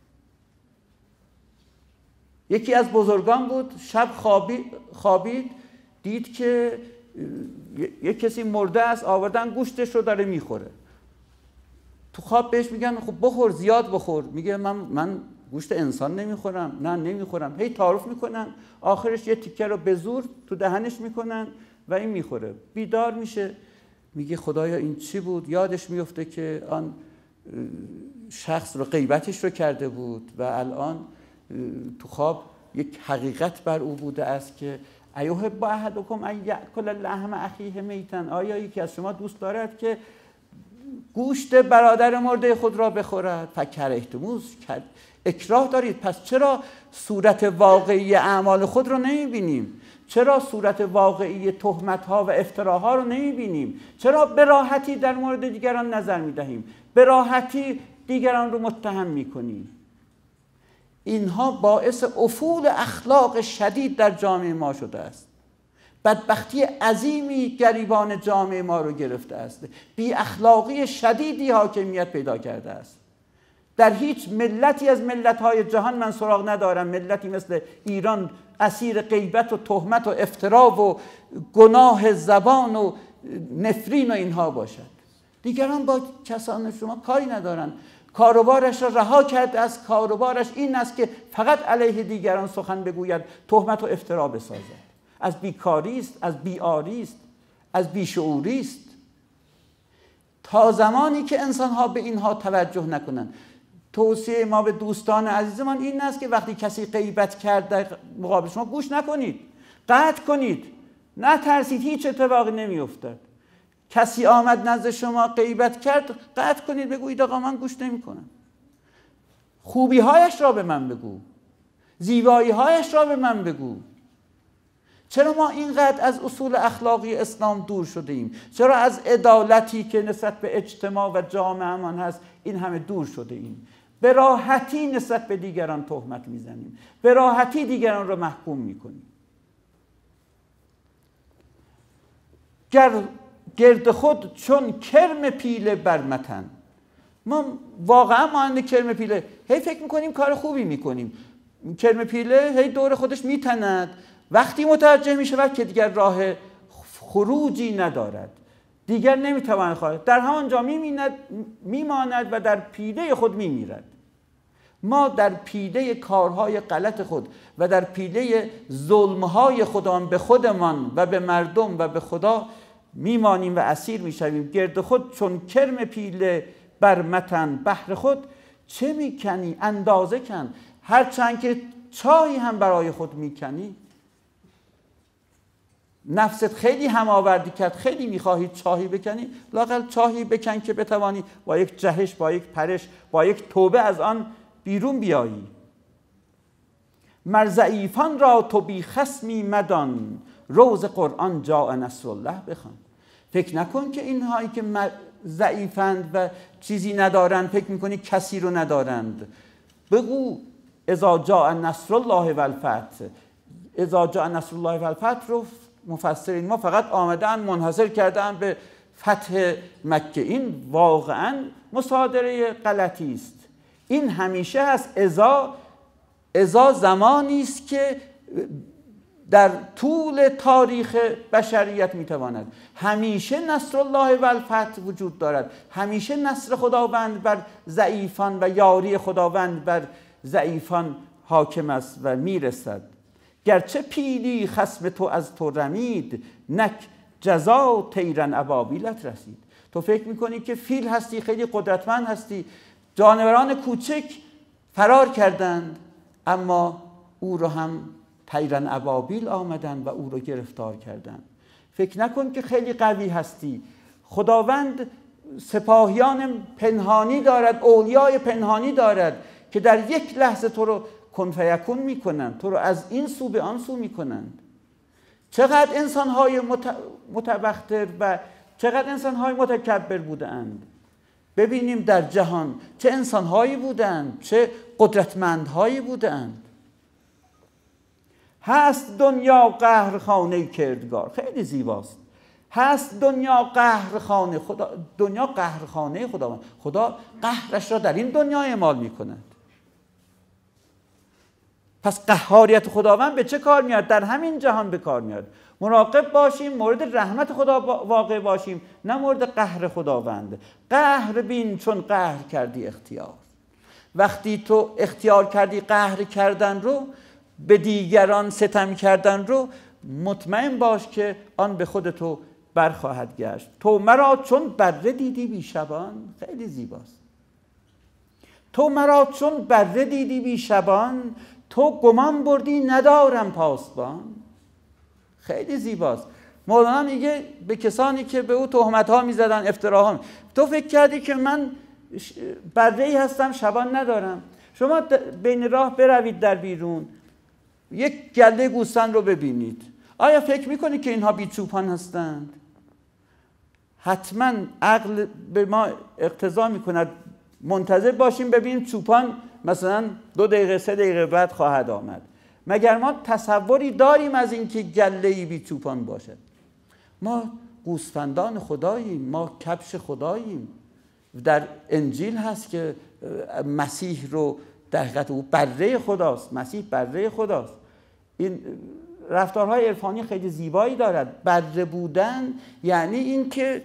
A: یکی از بزرگان بود، شب خوابید دید که یک کسی مرده است، آوردن گوشتش رو داره میخوره. تو خواب بهش میگن خب بخور، زیاد بخور. میگه من گوشت انسان نمیخورم. نه نمیخورم. هی تعارف میکنن، آخرش یه تیکه رو به زور تو دهنش میکنن و این میخوره. بیدار میشه میگه خدایا این چی بود؟ یادش میفته که آن شخص رو غیبتش رو کرده بود و الان تو خواب یک حقیقت بر او بوده است که ایحب احدکم ان یأکل لحم اخیه میتا، آیا یکی از شما دوست دارد که گوشت برادر مرده خود را بخورد؟ فکرهتموه، اکراه دارید. پس چرا صورت واقعی اعمال خود رو نمیبینیم؟ چرا صورت واقعی تهمت‌ها و افتراها رو نمیبینیم؟ چرا به راحتی در مورد دیگران نظر میدهیم؟ به راحتی دیگران رو متهم میکنیم؟ اینها باعث افول اخلاق شدید در جامعه ما شده است. بدبختی عظیمی گریبان جامعه ما رو گرفته است. بی اخلاقی شدیدی حاکمیت پیدا کرده است. در هیچ ملتی از ملت‌های جهان من سراغ ندارم ملتی مثل ایران اسیر غیبت و تهمت و افترا و گناه زبان و نفرین و اینها باشد. دیگران با کسان شما کاری ندارن. کاروبارش را رها کرده است. کاروبارش این است که فقط علیه دیگران سخن بگوید، تهمت و افترا بسازد. از بیکاری است، از بیاری است، از بیشعوری است. تا زمانی که انسان‌ها به اینها توجه نکنند. توصیه ما به دوستان عزیزمان این است که وقتی کسی غیبت کرد در مقابل شما گوش نکنید، قطع کنید، نترسید، هیچ اتفاقی نمیافتد. کسی آمد نزد شما غیبت کرد، قطع کنید، بگویید آقا من گوش نمی‌کنم. خوبی‌هایش را به من بگو، زیبایی‌هایش را به من بگو. چرا ما اینقدر از اصول اخلاقی اسلام دور شده ایم؟ چرا از عدالتی که نسبت به اجتماع و جامعه‌مان هست این همه دور شده ایم؟ به راحتی نسبت به دیگران تهمت میزنیم، به راحتی دیگران را محکوم میکنیم. گرد خود چون کرم پیله برمتن. ما واقعا مانند کرم پیله هی فکر میکنیم کار خوبی میکنیم. کرم پیله هی دور خودش میتند، وقتی متوجه میشود که دیگر راه خروجی ندارد، دیگر نمیتواند خارج، در همانجا میماند و در پیله خود میمیرد. ما در پیله کارهای غلط خود و در پیله ظلمهای خودمان به خودمان و به مردم و به خدا میمانیم و اسیر میشویم. گرد خود چون کرم پیله برمتن، بهر خود چه میکنی؟ اندازه کن. هرچند که چاهی هم برای خود میکنی، نفست خیلی هماوردی کرد، خیلی میخواهی چاهی بکنی، لااقل چاهی بکن که بتوانی با یک جهش، با یک پرش، با یک توبه از آن بیرون بیایی. مر ضعیفان را تو بی خصمی مدان، روز قرآن جاء نصر الله بخوان. فکر نکن که اینهایی که ضعیفند و چیزی ندارند فکر میکنی کسی رو ندارند. بگو اذا جاء نصر الله و الفتح. اذا جاء نصر الله و الفتح رو مفسرین ما فقط آمدن منحصر کردن به فتح مکه. این واقعا مصادره غلطی است. این همیشه هست. اذا زمانی است که در طول تاریخ بشریت میتواند. همیشه نصر الله و الفتح وجود دارد. همیشه نصر خداوند بر ضعیفان و یاری خداوند بر ضعیفان حاکم است و میرسد. گرچه پیلی خصم تو از تو رمید، نک جزا طیرن ابابیلت رسید. تو فکر میکنی که فیل هستی، خیلی قدرتمند هستی، جانوران کوچک فرار کردند، اما او رو هم طیرن ابابیل آمدن و او رو گرفتار کردند. فکر نکن که خیلی قوی هستی. خداوند سپاهیان پنهانی دارد، اولیای پنهانی دارد که در یک لحظه تو رو کن فیکون میکنند، تو رو از این سو به آن سو میکنند. چقدر انسانهای متبختر و چقدر انسانهای متکبر بودند. ببینیم در جهان چه انسانهایی بودند، چه قدرتمندهایی بودند. هست دنیا قهرخانه کردگار. خیلی زیباست. هست دنیا قهرخانه خدا. دنیا قهرخانه خداوند. خدا قهرش را در این دنیا اعمال میکند. پس قهاریت خداوند به چه کار میاد؟ در همین جهان به کار میاد. مراقب باشیم، مورد رحمت خدا واقع باشیم، نه مورد قهر خداوند. قهر بین چون قهر کردی اختیار. وقتی تو اختیار کردی قهر کردن رو، به دیگران ستم کردن رو، مطمئن باش که آن به خود تو برخواهد گشت. تو مرا چون بره دیدی بی شبان، خیلی زیباست. تو مرا چون بره دیدی بی شبان، تو گمان بردی ندارم پاسبان. خیلی زیباست. مولانا میگه به کسانی که به او تهمت‌ها میزدن، افتراها، تو فکر کردی که من بره‌ای هستم شبان ندارم. شما بین راه بروید در بیرون، یک گله گوسفند رو ببینید، آیا فکر میکنید که اینها بی چوپان هستند؟ حتما عقل به ما اقتضا میکند منتظر باشیم ببینیم چوپان مثلا 2 دقیقه 3 دقیقه بعد خواهد آمد. مگر ما تصوری داریم از اینکه گله‌ای بی چوپان باشد؟ ما گوسفندان خداییم، ما کبش خداییم. در انجیل هست که مسیح رو در حقیقت او بره خداست، مسیح بره خداست. این رفتارهای عرفانی خیلی زیبایی دارد. بره بودن یعنی این که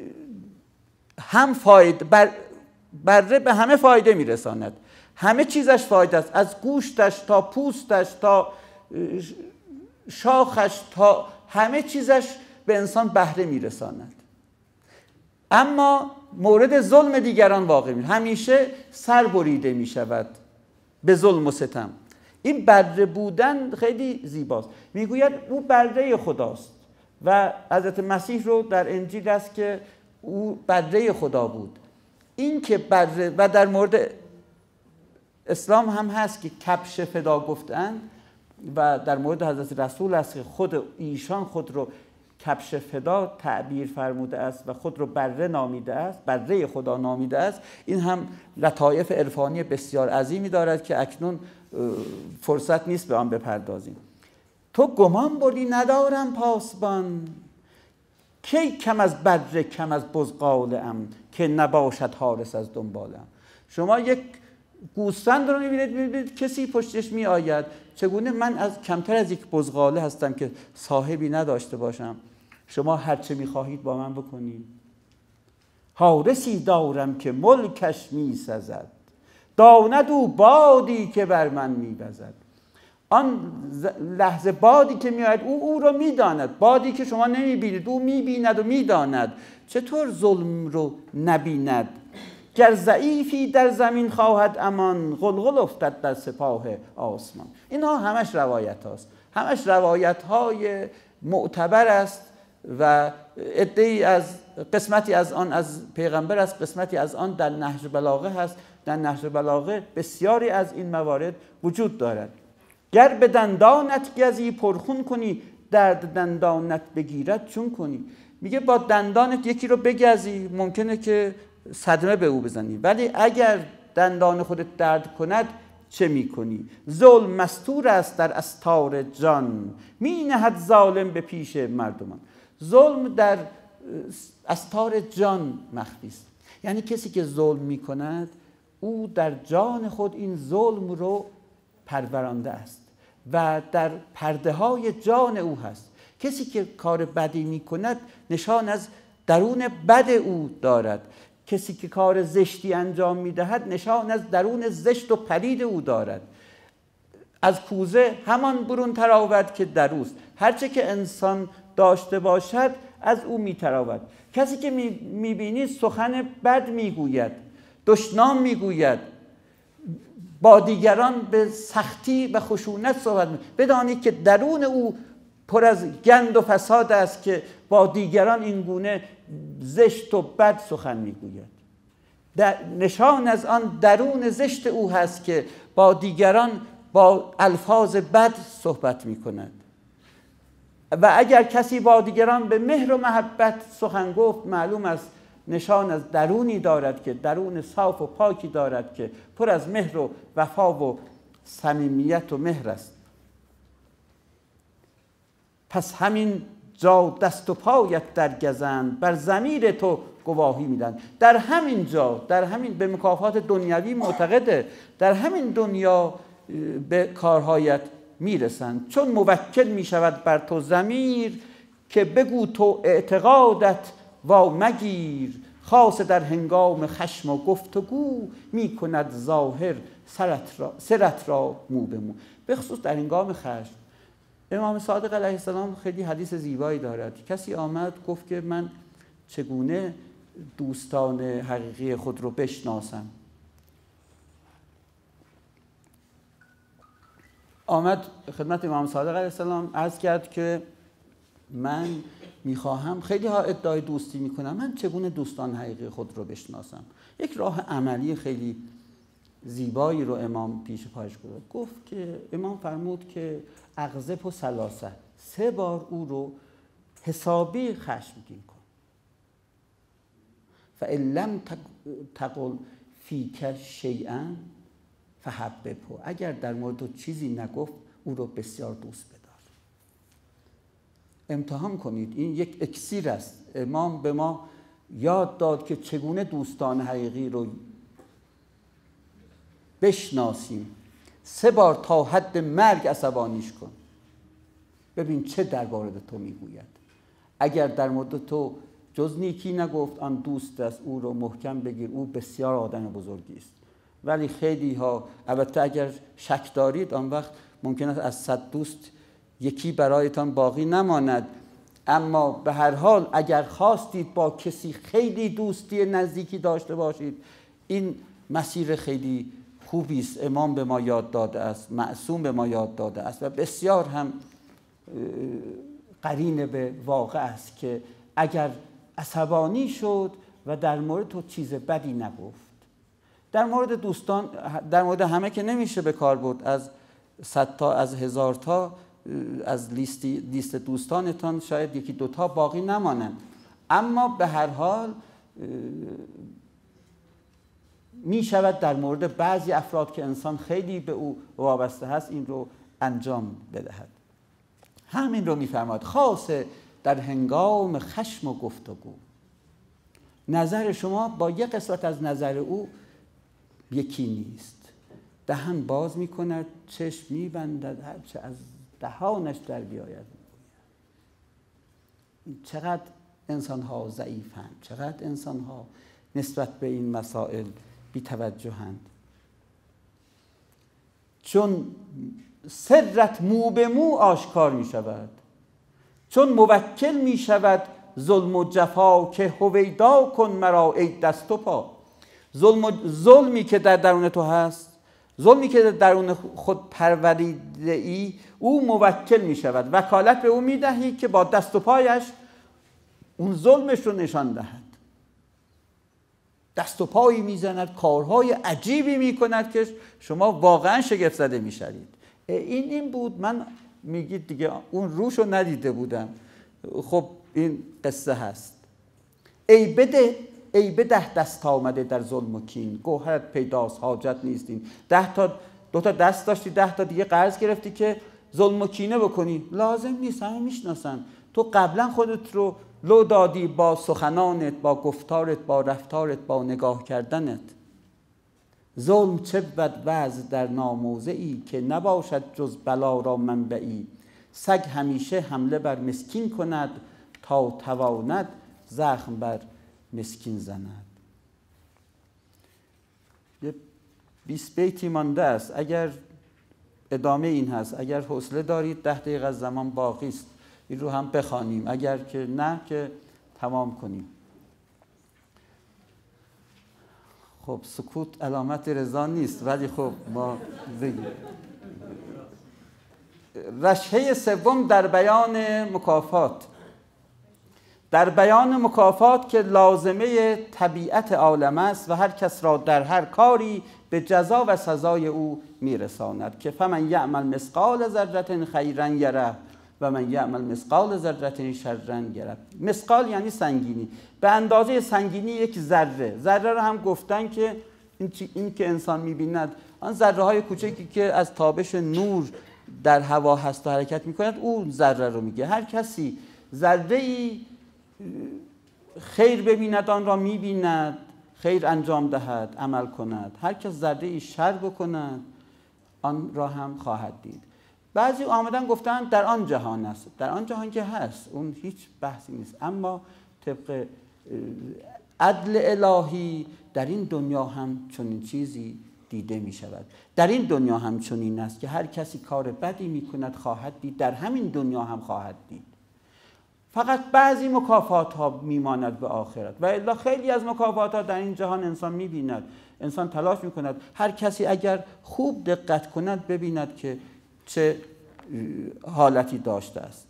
A: هم فایده بره به همه فایده میرساند، همه چیزش فایده است، از گوشتش تا پوستش تا شاخش تا همه چیزش به انسان بهره میرساند. اما مورد ظلم دیگران واقع می، همیشه سر بریده می شود به ظلم و ستم. این بره بودن خیلی زیباست. میگوید او بره خداست و حضرت مسیح رو در انجیل است که او بره خدا بود. این که بره، و در مورد اسلام هم هست که کبش فدا گفتن و در مورد حضرت رسول است که خود ایشان خود رو کبش فدا تعبیر فرموده است و خود رو بره نامیده است، بره خدا نامیده است. این هم لطایف عرفانی بسیار عظیمی دارد که اکنون فرصت نیست به آن بپردازیم. تو گمان بردی ندارم پاسبان، کی کم از بره کم از بزغالم، که نباشد حارس از دنبالم. شما یک گوسفند رو میبینید کسی پشتش میآید، چگونه من از کمتر از یک بزغاله هستم که صاحبی نداشته باشم؟ شما هرچه میخواهید با من بکنید. حارسی دارم که ملکش میسزد، داند او بادی که بر من میوزد. آن لحظه بادی که میآید او رو میداند، بادی که شما نمیبینید او میبیند و میداند. چطور ظلم رو نبیند؟ گر ضعیفی در زمین خواهد امان، غلغل افتد در سپاه آسمان. اینها همش روایت هاست، همش روایت های معتبر است و عده‌ای از قسمتی از آن از پیغمبر است، قسمتی از آن در نهج بلاغه هست. در نهج بلاغه بسیاری از این موارد وجود دارد. گر به دندانت گزی پرخون کنی، درد دندانت بگیرد چون کنی. میگه با دندانت یکی رو بگزی ممکنه که صدمه به او بزنی، ولی اگر دندان خودت درد کند چه میکنی؟ ظلم مستور است در استار جان، می نهد ظالم به پیش مردمان. ظلم در استار جان مخفی است. یعنی کسی که ظلم میکند او در جان خود این ظلم رو پرورانده است و در پرده های جان او هست. کسی که کار بدی میکند نشان از درون بد او دارد. کسی که کار زشتی انجام میدهد نشان از درون زشت و پلید او دارد. از کوزه همان برون تراود که در اوست. هرچه که انسان داشته باشد از او میتراود. کسی که میبینی سخن بد میگوید، دشنام میگوید، با دیگران به سختی و خشونت صحبت می‌کند، بدانید که درون او پر از گند و فساد است که با دیگران این گونه زشت و بد سخن میگوید. نشان از آن درون زشت او هست که با دیگران با الفاظ بد صحبت میکند. و اگر کسی با دیگران به مهر و محبت سخن گفت، معلوم است نشان از درونی دارد که درون صاف و پاکی دارد که پر از مهر و وفا و صمیمیت و مهر است. پس همین جا دست و پایت در گزند، بر ضمیر تو گواهی میدن. در همین جا، در همین به مکافات دنیوی معتقده، در همین دنیا به کارهایت میرسند. چون موکل میشود بر تو ضمیر، که بگو تو اعتقادت وا مگیر. خاصه در هنگام خشم و گفتگو، میکند ظاهر سرت را مو به مو. به خصوص در هنگام خشم امام صادق علیه السلام خیلی حدیث زیبایی دارد. کسی آمد گفت که من چگونه دوستان حقیقی خود رو بشناسم. آمد خدمت امام صادق علیه السلام عرض کرد که من میخواهم، خیلی ها ادعای دوستی میکنم، من چگونه دوستان حقیقی خود رو بشناسم. یک راه عملی خیلی زیبایی رو امام پیش پایش گذاشت. گفت که امام فرمود که اغضب و ثلاثه، 3 بار او رو حسابی خشمگین کن. فإن لم تقل فیک شیئا فحببه، اگر در مورد تو چیزی نگفت او رو بسیار دوست بدار. امتحان کنید، این یک اکسیر است. امام به ما یاد داد که چگونه دوستان حقیقی رو بشناسیم. 3 بار تا حد مرگ عصبانیش کن، ببین چه در مورد تو میگوید. اگر در مورد تو جز نیکی نگفت، آن دوست است، او رو محکم بگیر، او بسیار آدم بزرگی است. ولی خیلی ها، البته اگر شک دارید آن وقت ممکن است از 100 دوست یکی برایتان باقی نماند، اما به هر حال اگر خواستید با کسی خیلی دوستی نزدیکی داشته باشید، این مسیر خیلی خوبی است. امام به ما یاد داده است، معصوم به ما یاد داده است و بسیار هم قرین به واقع است که اگر عصبانی شد و در مورد تو چیز بدی نگفت. در مورد دوستان، در مورد همه که نمیشه به کار برد، از 100 تا از 1000 تا از لیست دوستانتان شاید 1-2 تا باقی نمانند، اما به هر حال می شود در مورد بعضی افراد که انسان خیلی به او وابسته هست این رو انجام بدهد. همین رو می‌فرماید خاصه در هنگام خشم و گفتگو. نظر شما با یک قسمت از نظر او یکی نیست. دهن باز می‌کند، چشم می‌بندد، هرچه از دهانش در بیاید. چقدر انسان‌ها ضعیفند، چقدر انسان‌ها نسبت به این مسائل بی‌توجهند. چون سرت مو به مو آشکار می شود، چون موکل می شود ظلم و جفا، که هویدا کن مرا ای دست و پا. ظلمی که در درون تو هست، ظلمی که در درون خود پروریده ای، او موکل می شود، وکالت به او می دهی که با دست و پایش اون ظلمش رو نشان دهد. دست و پایی می زند، کارهای عجیبی می کند که شما واقعا شگفت زده می شوید. این بود. من میگید دیگه اون روشو ندیده بودم. خب این قصه هست. ای بده دست آمده در ظلم و کین، گوهرت پیداست حاجت نیستین. 2 تا دست داشتی، 10 تا دیگه قرض گرفتی که ظلم و کینه بکنی. لازم نیست، همه میشناسن. تو قبلا خودت رو لو دادی با سخنانت، با گفتارت، با رفتارت، با نگاه کردنت. ظلم چه بود وضع در ناموضعی، که نباشد جز بلا را منبعی. سگ همیشه حمله بر مسکین کند، تا تواند زخم بر مسکین زند. یه 20 بیتی مانده است. اگر ادامه این هست، اگر حوصله دارید 10 دقیقه از زمان باقی است، این رو هم بخوانیم. اگر که نه که تمام کنیم. خب سکوت علامت رضا نیست، ولی خب ما بگیم. رشحه سوم در بیان مکافات. در بیان مکافات که لازمه طبیعت عالم است و هر کس را در هر کاری به جزا و سزای او میرساند، که فمن یعمل مثقال ذره خیرا یره و من یعمل مثقال ذره شرا یره. مثقال یعنی سنگینی، به اندازه سنگینی یک ذره. ذره رو هم گفتن که این که انسان میبیند، آن ذره های کوچکی که از تابش نور در هوا هست و حرکت میکند، اون ذره رو میگه. هر کسی ذره‌ای خیر ببیند آن را میبیند، خیر انجام دهد، عمل کند. هر کس ذره‌ای شر بکند آن را هم خواهد دید. بعضی آمدن گفتن در آن جهان است. در آن جهان که هست، اون هیچ بحثی نیست، اما طبق عدل الهی در این دنیا هم چنین چیزی دیده می شود. در این دنیا همچنین است که هر کسی کار بدی می کند خواهد دید، در همین دنیا هم خواهد دید. فقط بعضی مکافات ها می ماند به آخرت و الا خیلی از مکافات ها در این جهان انسان می بیند. انسان تلاش می کند هر کسی اگر خوب دقت کند ببیند که چه حالتی داشته است.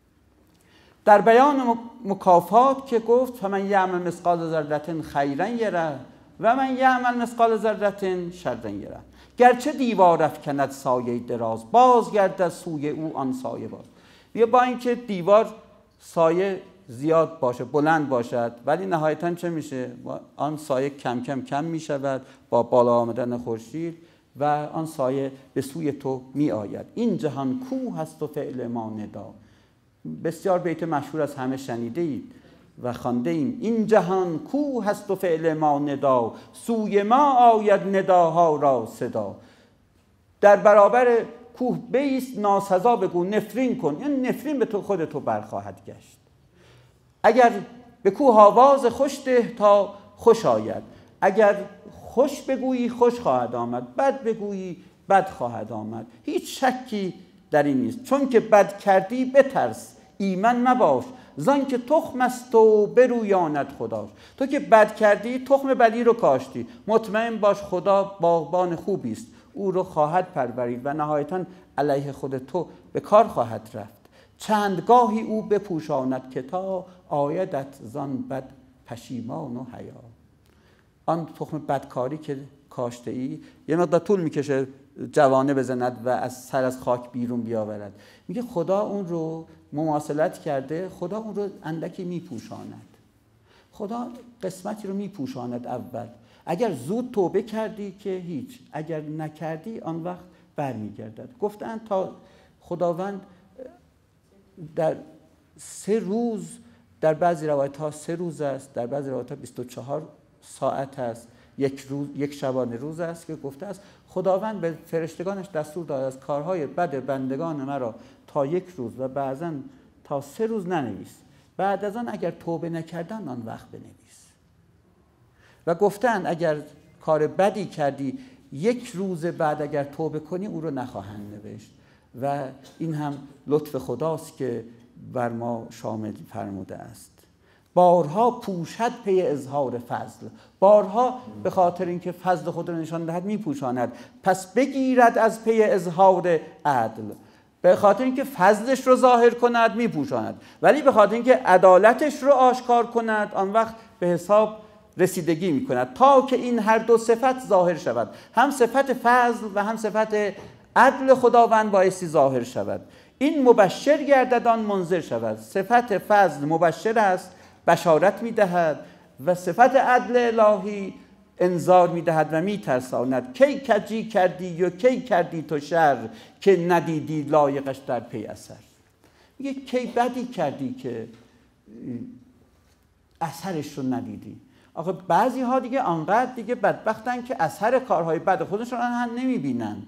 A: در بیان مکافات که گفت فمن یعمل مثقال ذره خیرا یره و من یعمل مثقال ذره شرا یره. گرچه دیوار افکند سایه دراز، بازگردد سوی او آن سایه باز. با اینکه دیوار سایه زیاد باشه، بلند باشد، ولی نهایتاً چه میشه؟ آن سایه کم کم کم میشود با بالا آمدن خورشید و آن سایه به سوی تو می آید. این جهان کوه است و فعل ما ندا. بسیار بیت مشهور از همه شنیده اید و خوانده ایم. این جهان کوه است و فعل ما ندا، سوی ما آید نداها را صدا. در برابر کوه بیست، ناسزا بگو، نفرین کن، یعنی نفرین به تو خودتو برخواهد گشت. اگر به کوه آواز خوش ده تا خوش آید، اگر خوش بگویی خوش خواهد آمد، بد بگویی بد خواهد آمد. هیچ شکی در این نیست. چون که بد کردی بترس، ایمن مباش، زان که تخم است و برویاند خداش. تو که بد کردی تخم بدی رو کاشتی، مطمئن باش خدا باغبان خوبی است، او رو خواهد پرورید و نهایتاً علیه خود تو به کار خواهد رفت. چندگاهی او بپوشاند که تا آیدت زان بد پشیمان و حیا. آن تخم بدکاری که کاشته ای یه مقدار طول میکشه جوانه بزند و از سر از خاک بیرون بیاورد. میگه خدا اون رو مماثلت کرده، خدا اون رو اندکی میپوشاند. خدا قسمتی رو میپوشاند اول. اگر زود توبه کردی که هیچ، اگر نکردی آن وقت برمیگردد. گفتن تا خداوند در 3 روز، در بعضی روایت ها 3 روز است، در بعضی روایت ها 24 ساعت است، یک شبانه روز است که گفته است خداوند به فرشتگانش دستور داده از کارهای بد بندگان مرا تا 1 روز و بعضا تا 3 روز ننویس، بعد از آن اگر توبه نکردن آن وقت بنویس. و گفتن اگر کار بدی کردی 1 روز بعد اگر توبه کنی او رو نخواهند نوشت. و این هم لطف خداست که بر ما شامل فرموده است. بارها پوشد پی اظهار فضل، بارها به خاطر اینکه فضل خود را نشان دهد میپوشاند. پس بگیرد از پی اظهار عدل، به خاطر اینکه فضلش رو ظاهر کند میپوشاند، ولی به خاطر اینکه عدالتش رو آشکار کند آن وقت به حساب رسیدگی میکند تا که این هر دو صفت ظاهر شود. هم صفت فضل و هم صفت عدل خداوند بایستی ظاهر شود. این مبشر گردد آن منذر شود. صفت فضل مبشر است، بشارت میدهد، و صفت عدل الهی انذار میدهد و میترساند. کی کجی کردی و کی کردی تو شر، که ندیدی لایقش در پی اثر. میگه کی بدی کردی که اثرش رو ندیدی. آخه بعضی ها دیگه آنقدر دیگه بدبختن که اثر کارهای بد خودشون هم نمیبینند.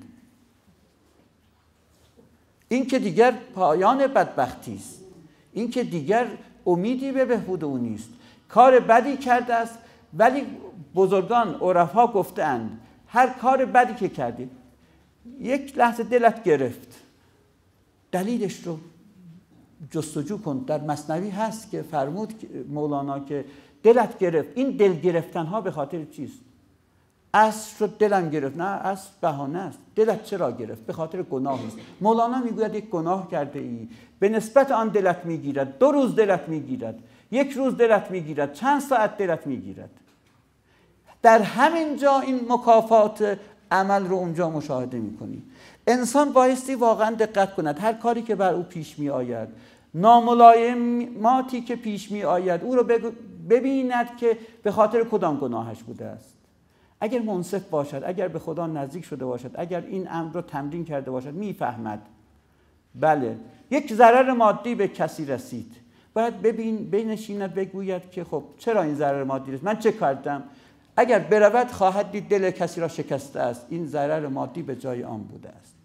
A: این که دیگر پایان بدبختی است، این که دیگر امیدی به بهبود او نیست. کار بدی کرده است، ولی بزرگان عرفا گفتند هر کار بدی که کردی 1 لحظه دلت گرفت، دلیلش رو جستجو کن. در مثنوی هست که فرمود مولانا که دلت گرفت. این دل گرفتن ها به خاطر چیست؟ اصل شد دلم گرفت، نه اصل بهانه است. دلت چرا گرفت؟ به خاطر گناهی است. مولانا میگوید یک گناه کرده ای، به نسبت آن دلت میگیرد. 2 روز دلت میگیرد، 1 روز دلت میگیرد، چند ساعت دلت میگیرد. در همین جا این مکافات عمل رو اونجا مشاهده میکنی. انسان بایستی واقعا دقت کند. هر کاری که بر او پیش می آید، ناملایماتی که پیش می آید، او رو ببیند که به خاطر کدام گناهش بوده است. اگر منصف باشد، اگر به خدا نزدیک شده باشد، اگر این امر رو تمرین کرده باشد، میفهمد بله 1 ضرر مادی به کسی رسید، باید بنشیند بگوید که خب چرا این ضرر مادی رسید، من چه کردم؟ اگر برود خواهد دید دل کسی را شکسته است، این ضرر مادی به جای آن بوده است.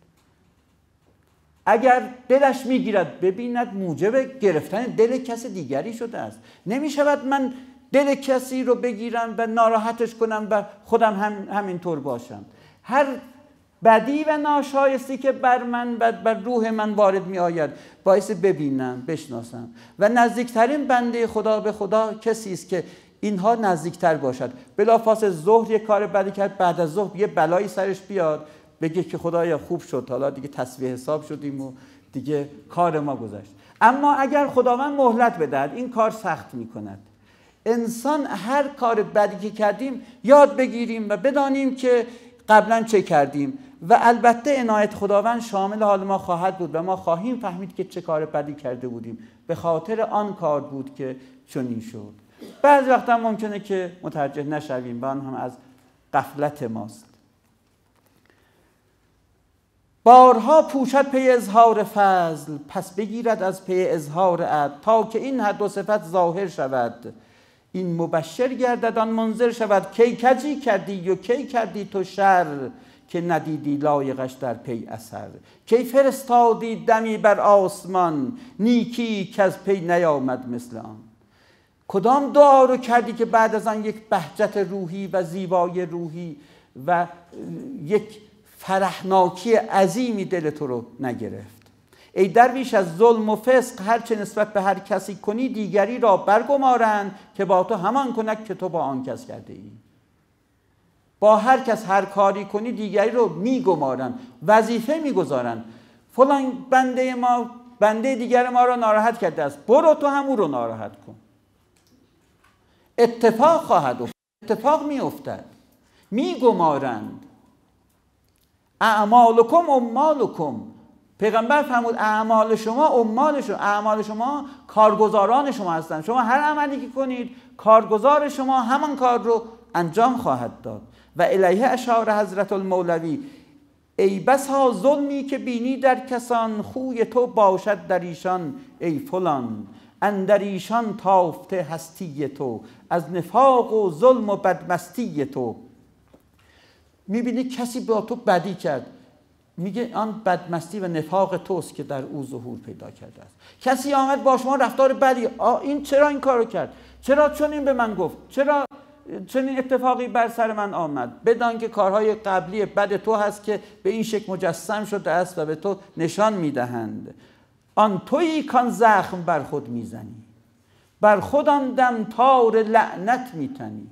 A: اگر دلش میگیرد ببیند موجب گرفتن دل کسی دیگری شده است. نمیشود من دل کسی رو بگیرم و ناراحتش کنم و خودم همینطور باشم. هر بدی و ناشایستی که بر من و بر روح من وارد می آید باعث ببینم، بشناسم. و نزدیکترین بنده خدا به خدا کسی است که اینها نزدیکتر باشد. بلافاصله ظهر یک کار بدی کرد، بعد از ظهر یه بلایی سرش بیاد بگه که خدایا خوب شد، حالا دیگه تسبیح حساب شدیم و دیگه کار ما گذشت. اما اگر خداوند مهلت بدهد این کار سخت می کند. انسان هر کار بدی که کردیم یاد بگیریم و بدانیم که قبلا چه کردیم و البته عنایت خداوند شامل حال ما خواهد بود و ما خواهیم فهمید که چه کار بدی کرده بودیم، به خاطر آن کار بود که چنین شد. بعضی وقتا ممکنه که متوجه نشویم و آن هم از غفلت ماست. بارها پوشد پی اظهار فضل، پس بگیرد از پی اظهار عدل، تا که این حد و صفت ظاهر شود، این مبشر گردد آن منذر شود. کی کجی کردی و کی کردی تو شر، که ندیدی لایقش در پی اثر. کی فرستادی دمی بر آسمان، نیکی که از پی نیامد مثل آن. کدام دعا رو کردی که بعد از آن یک بهجت روحی و زیبایی روحی و یک فرحناکی عظیمی دل تو رو نگرفت؟ ای درویش از ظلم و فسق هرچه نسبت به هر کسی کنی، دیگری را برگمارند که با تو همان کند که تو با آن کس کرده ای. با هر کس هر کاری کنی دیگری رو میگمارند، وظیفه میگذارند. فلان بنده ما بنده دیگر ما را ناراحت کرده است، برو تو هم او رو ناراحت کن. اتفاق خواهد افتاد، اتفاق میافتد. میگمارند. اعمالکم اموالکم، پیغمبر فرمود اعمال شما اموال شما، اعمال شما کارگزاران شما هستند. شما هر عملی که کنید کارگزار شما همان کار رو انجام خواهد داد. و الیه اشار حضرت المولوی، ای بسا ظلمی که بینی در کسان، خوی تو باشد در ایشان ای فلان. اندر ایشان تافته هستی تو، از نفاق و ظلم و بدمستی تو. میبینی کسی با تو بدی کرد، میگه آن بدمستی و نفاق توست که در او ظهور پیدا کرده است. کسی آمد با شما رفتار بدی، این چرا این کارو کرد؟ چرا چنین به من گفت؟ چرا چنین اتفاقی بر سر من آمد؟ بدان که کارهای قبلی بد تو هست که به این شکل مجسم شده است و به تو نشان میدهند. آن تویی کان زخم بر خود میزنی، بر خود آن دم تار لعنت میتنی.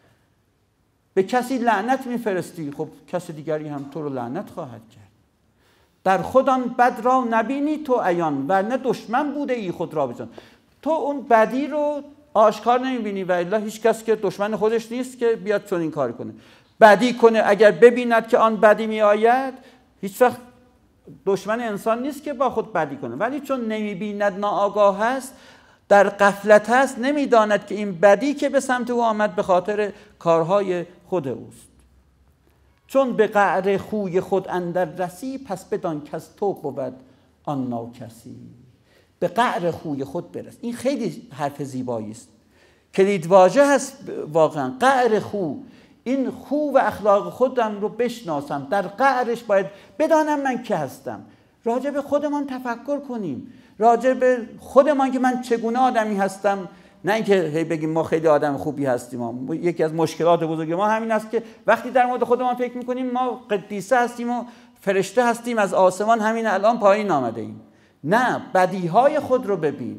A: به کسی لعنت میفرستی، خب کسی دیگری هم تو رو لعنت خواهد کرد. در خود آن بد را نبینی تو عیان، ورنه دشمن بوده ای خود را بجان. تو اون بدی رو آشکار نمیبینی و الا هیچ کس که دشمن خودش نیست که بیاد چون این کار کنه. بدی کنه، اگر ببیند که آن بدی می آید، هیچ وقت دشمن انسان نیست که با خود بدی کنه، ولی چون نمیبیند، ناآگاه هست، در غفلت هست، نمیداند که این بدی که به سمت او آمد به خاطر کارهای خود اوست. چون به قعر خوی خود اندر رسی، پس بدان کس تو بود آن ناکسی. به قعر خوی خود برس. این خیلی حرف زیبایی است، کلیدواژه هست واقعا. قعر خو، این خو و اخلاق خودم رو بشناسم، در قعرش باید بدانم من که هستم. راجع به خودمان تفکر کنیم، راجع به خودمان که من چگونه آدمی هستم، نه اینکه هی بگیم ما خیلی آدم خوبی هستیم. یکی از مشکلات بزرگ ما همین است که وقتی در مورد خودمان فکر میکنیم ما قدیسه هستیم و فرشته هستیم، از آسمان همین الان پایین آمده ایم. نه، بدیهای خود رو ببین.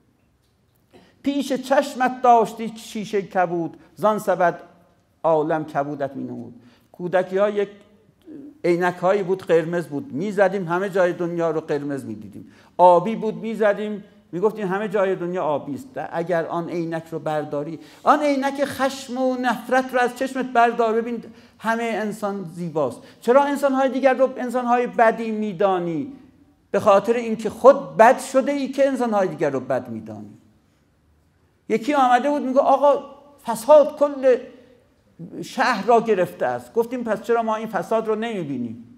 A: پیش چشمت داشتی شیشه کبود، زان سبد عالم کبودت می نمود. کودکی ها یک عینک هایی بود، قرمز بود، میزدیم همه جای دنیا رو قرمز میدیدیم. آبی بود، میزدیم میگفتیم همه جای دنیا آبی است. اگر آن عینک رو برداری، آن عینک خشم و نفرت رو از چشمت بردار، ببین همه انسان زیباست. چرا انسان های دیگر رو انسان های بدی میدانی؟ به خاطر اینکه خود بد شده ای که انسان های دیگر رو بد میدانی. یکی آمده بود میگه آقا فساد کل شهر را گرفته است. گفتیم پس چرا ما این فساد رو نمیبینیم؟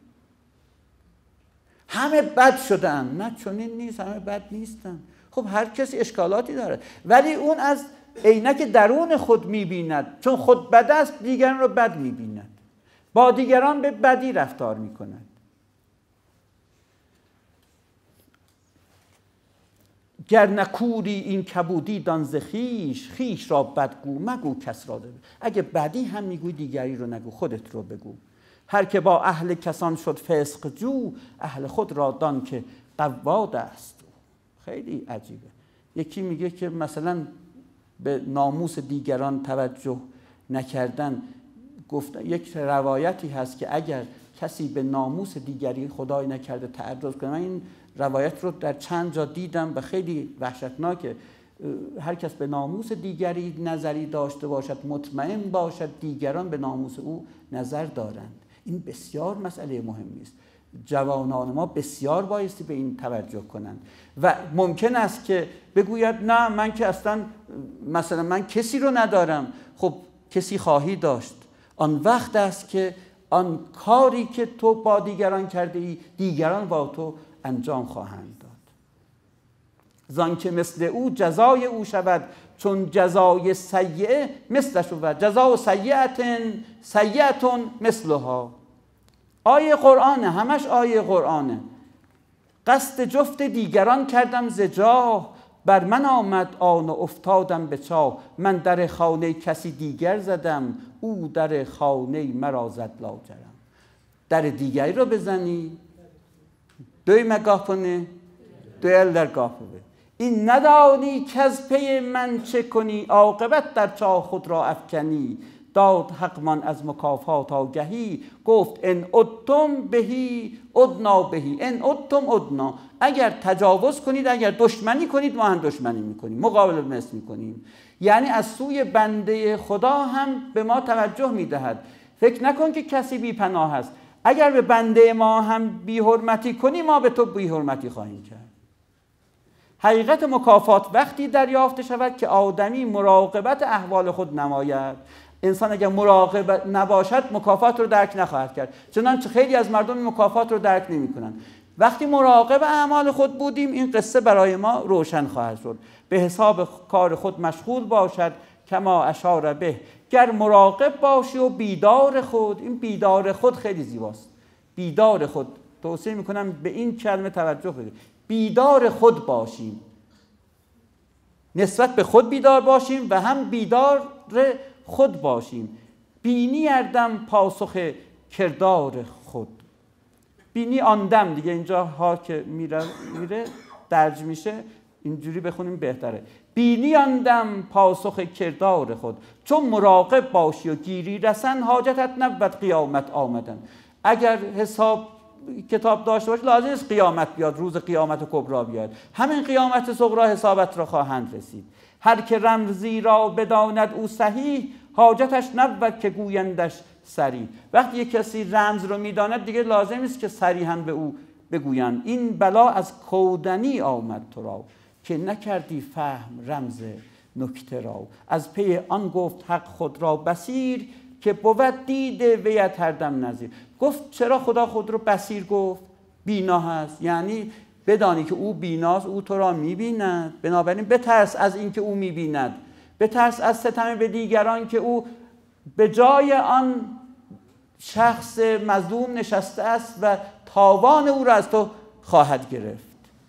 A: همه بد شدن. نه، چنین نیست، همه بد نیستن. خب هر کسی اشکالاتی داره، ولی اون از عینک درون خود میبیند. چون خود بد است دیگران رو بد میبیند، با دیگران به بدی رفتار میکند. گر نکوری این کبودی دان ز خویش، خویش را بدگو مگو کس را ده. اگه بدی هم میگوی دیگری رو نگو، خودت رو بگو. هر که با اهل کسان شد فسق جو، اهل خود را دان که قواد است. خیلی عجیبه. یکی میگه که مثلا به ناموس دیگران توجه نکردن، گفت یک روایتی هست که اگر کسی به ناموس دیگری خدای نکرده تعرض کنه، من این روایت رو در چند جا دیدم و خیلی وحشتناکه، هر کس به ناموس دیگری نظری داشته باشد مطمئن باشد دیگران به ناموس او نظر دارند. این بسیار مسئله مهمی است. جوانان ما بسیار بایستی به این توجه کنند و ممکن است که بگوید نه من که اصلا مثلا من کسی رو ندارم. خب کسی خواهی داشت، آن وقت است که آن کاری که تو با دیگران کرده ای دیگران با تو انجام خواهند داد. زان که مثل او جزای او شود، چون جزای سیئه مثل شود. جزاء سیئة مثلها. آیه قرآنه، همش آیه قرآنه. قصد جفت دیگران کردم ز جاه، بر من آمد آن و افتادم به چاه. من در خانه کسی دیگر زدم، او در خانه مرا زد لاجرم. در دیگری رو بزنی دوی مگاه کنه دویل در گاه بده. این ندانی که از پی من چه کنی، عاقبت در چاه خود را افکنی. داد حقمان از مکافات آگهی، گفت ان عدتم بهی عدنا بهی. ان عدتم عدنا، اگر تجاوز کنید، اگر دشمنی کنید ما هم دشمنی میکنیم، مقابله مثل میکنیم. یعنی از سوی بنده خدا هم به ما توجه میدهد. فکر نکن که کسی بی پناه است. اگر به بنده ما هم بی حرمتی کنی ما به تو بی حرمتی خواهیم کرد. حقیقت مکافات وقتی دریافت شود که آدمی مراقبت احوال خود نماید. انسان اگر مراقب نباشد مکافات رو درک نخواهد کرد، چنانچه خیلی از مردم مکافات رو درک نمی کنند. وقتی مراقب اعمال خود بودیم این قصه برای ما روشن خواهد شد. به حساب کار خود مشغول باشد کما اشار به. گر مراقب باشی و بیدار خود، این بیدار خود خیلی زیباست. بیدار خود، توصیه میکنم به این کلمه توجه بدید. بیدار خود باشیم، نسبت به خود بیدار باشیم و هم بیدار خود باشیم. بینی اردم پاسخ کردار خود. بینی آندم دیگه اینجا ها که میره درج میشه، اینجوری بخونیم بهتره. بینی آندم پاسخ کردار خود، چون مراقب باشی و گیری رسن، حاجتت نبود قیامت آمدن. اگر حساب کتاب داشته باشی لازم است قیامت بیاد، روز قیامت کبرا بیاد. همین قیامت صغرا حسابت را خواهند رسید. هر که رمزی را بداند او صحیح، حاجتش نبود که گویندش صریح. وقتی یک کسی رمز رو میداند دیگه لازم است که صریحاً به او بگویند. این بلا از کودنی آمد تو را، که نکردی فهم رمز نکته را. از پی آن گفت حق خود را بصیر، که بود دیده ویت هر دم نظیر. گفت چرا خدا خود رو بصیر گفت؟ بینا هست، یعنی بدانی که او بیناست، او تو را میبیند. بنابراین بترس از این که او میبیند، بترس از ستم به دیگران که او به جای آن شخص مظلوم نشسته است و تاوان او را از تو خواهد گرفت.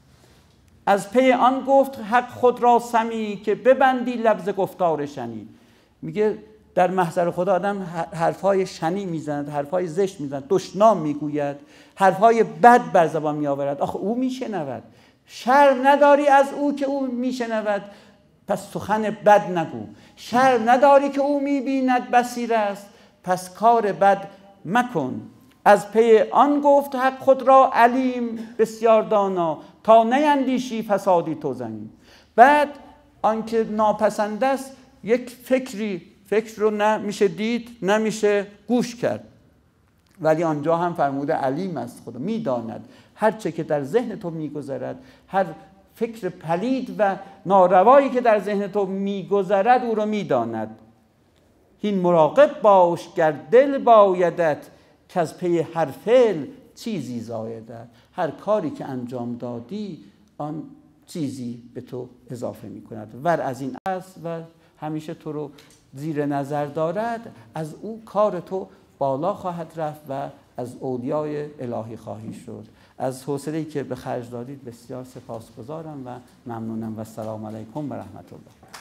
A: از پی آن گفت حق خود را سمی، که ببندی لفظ گفتار شنی. میگه در محضر خدا آدم حرفای شنی میزند، حرفای زشت میزند، دشنام میگوید، حرفای بد بر زبان میآورد. آخه او میشنود. شر نداری از او که او میشنود، پس سخن بد نگو. شر نداری که او میبیند بصیر است، پس کار بد مکن. از پی آن گفت حق خود را علیم، بسیار دانا، تا نیندیشی فسادی تو زمین. بعد آنکه ناپسند است یک فکر رو نمیشه دید، نمیشه گوش کرد، ولی آنجا هم فرموده علیم است. خدا میداند هر چه که در ذهن تو میگذرد، هر فکر پلید و ناروایی که در ذهن تو میگذرد او رو میداند. هین مراقب باش گر دل بایدت، که از پی هر فعل چیزی زایدت. هر کاری که انجام دادی آن چیزی به تو اضافه میکند. ور از این است و همیشه تو رو زیر نظر دارد، از او کار تو بالا خواهد رفت و از اولیای الهی خواهی شد. از حوصله‌ای که به خرج دادید بسیار سپاسگزارم و ممنونم و السلام علیکم و رحمت الله.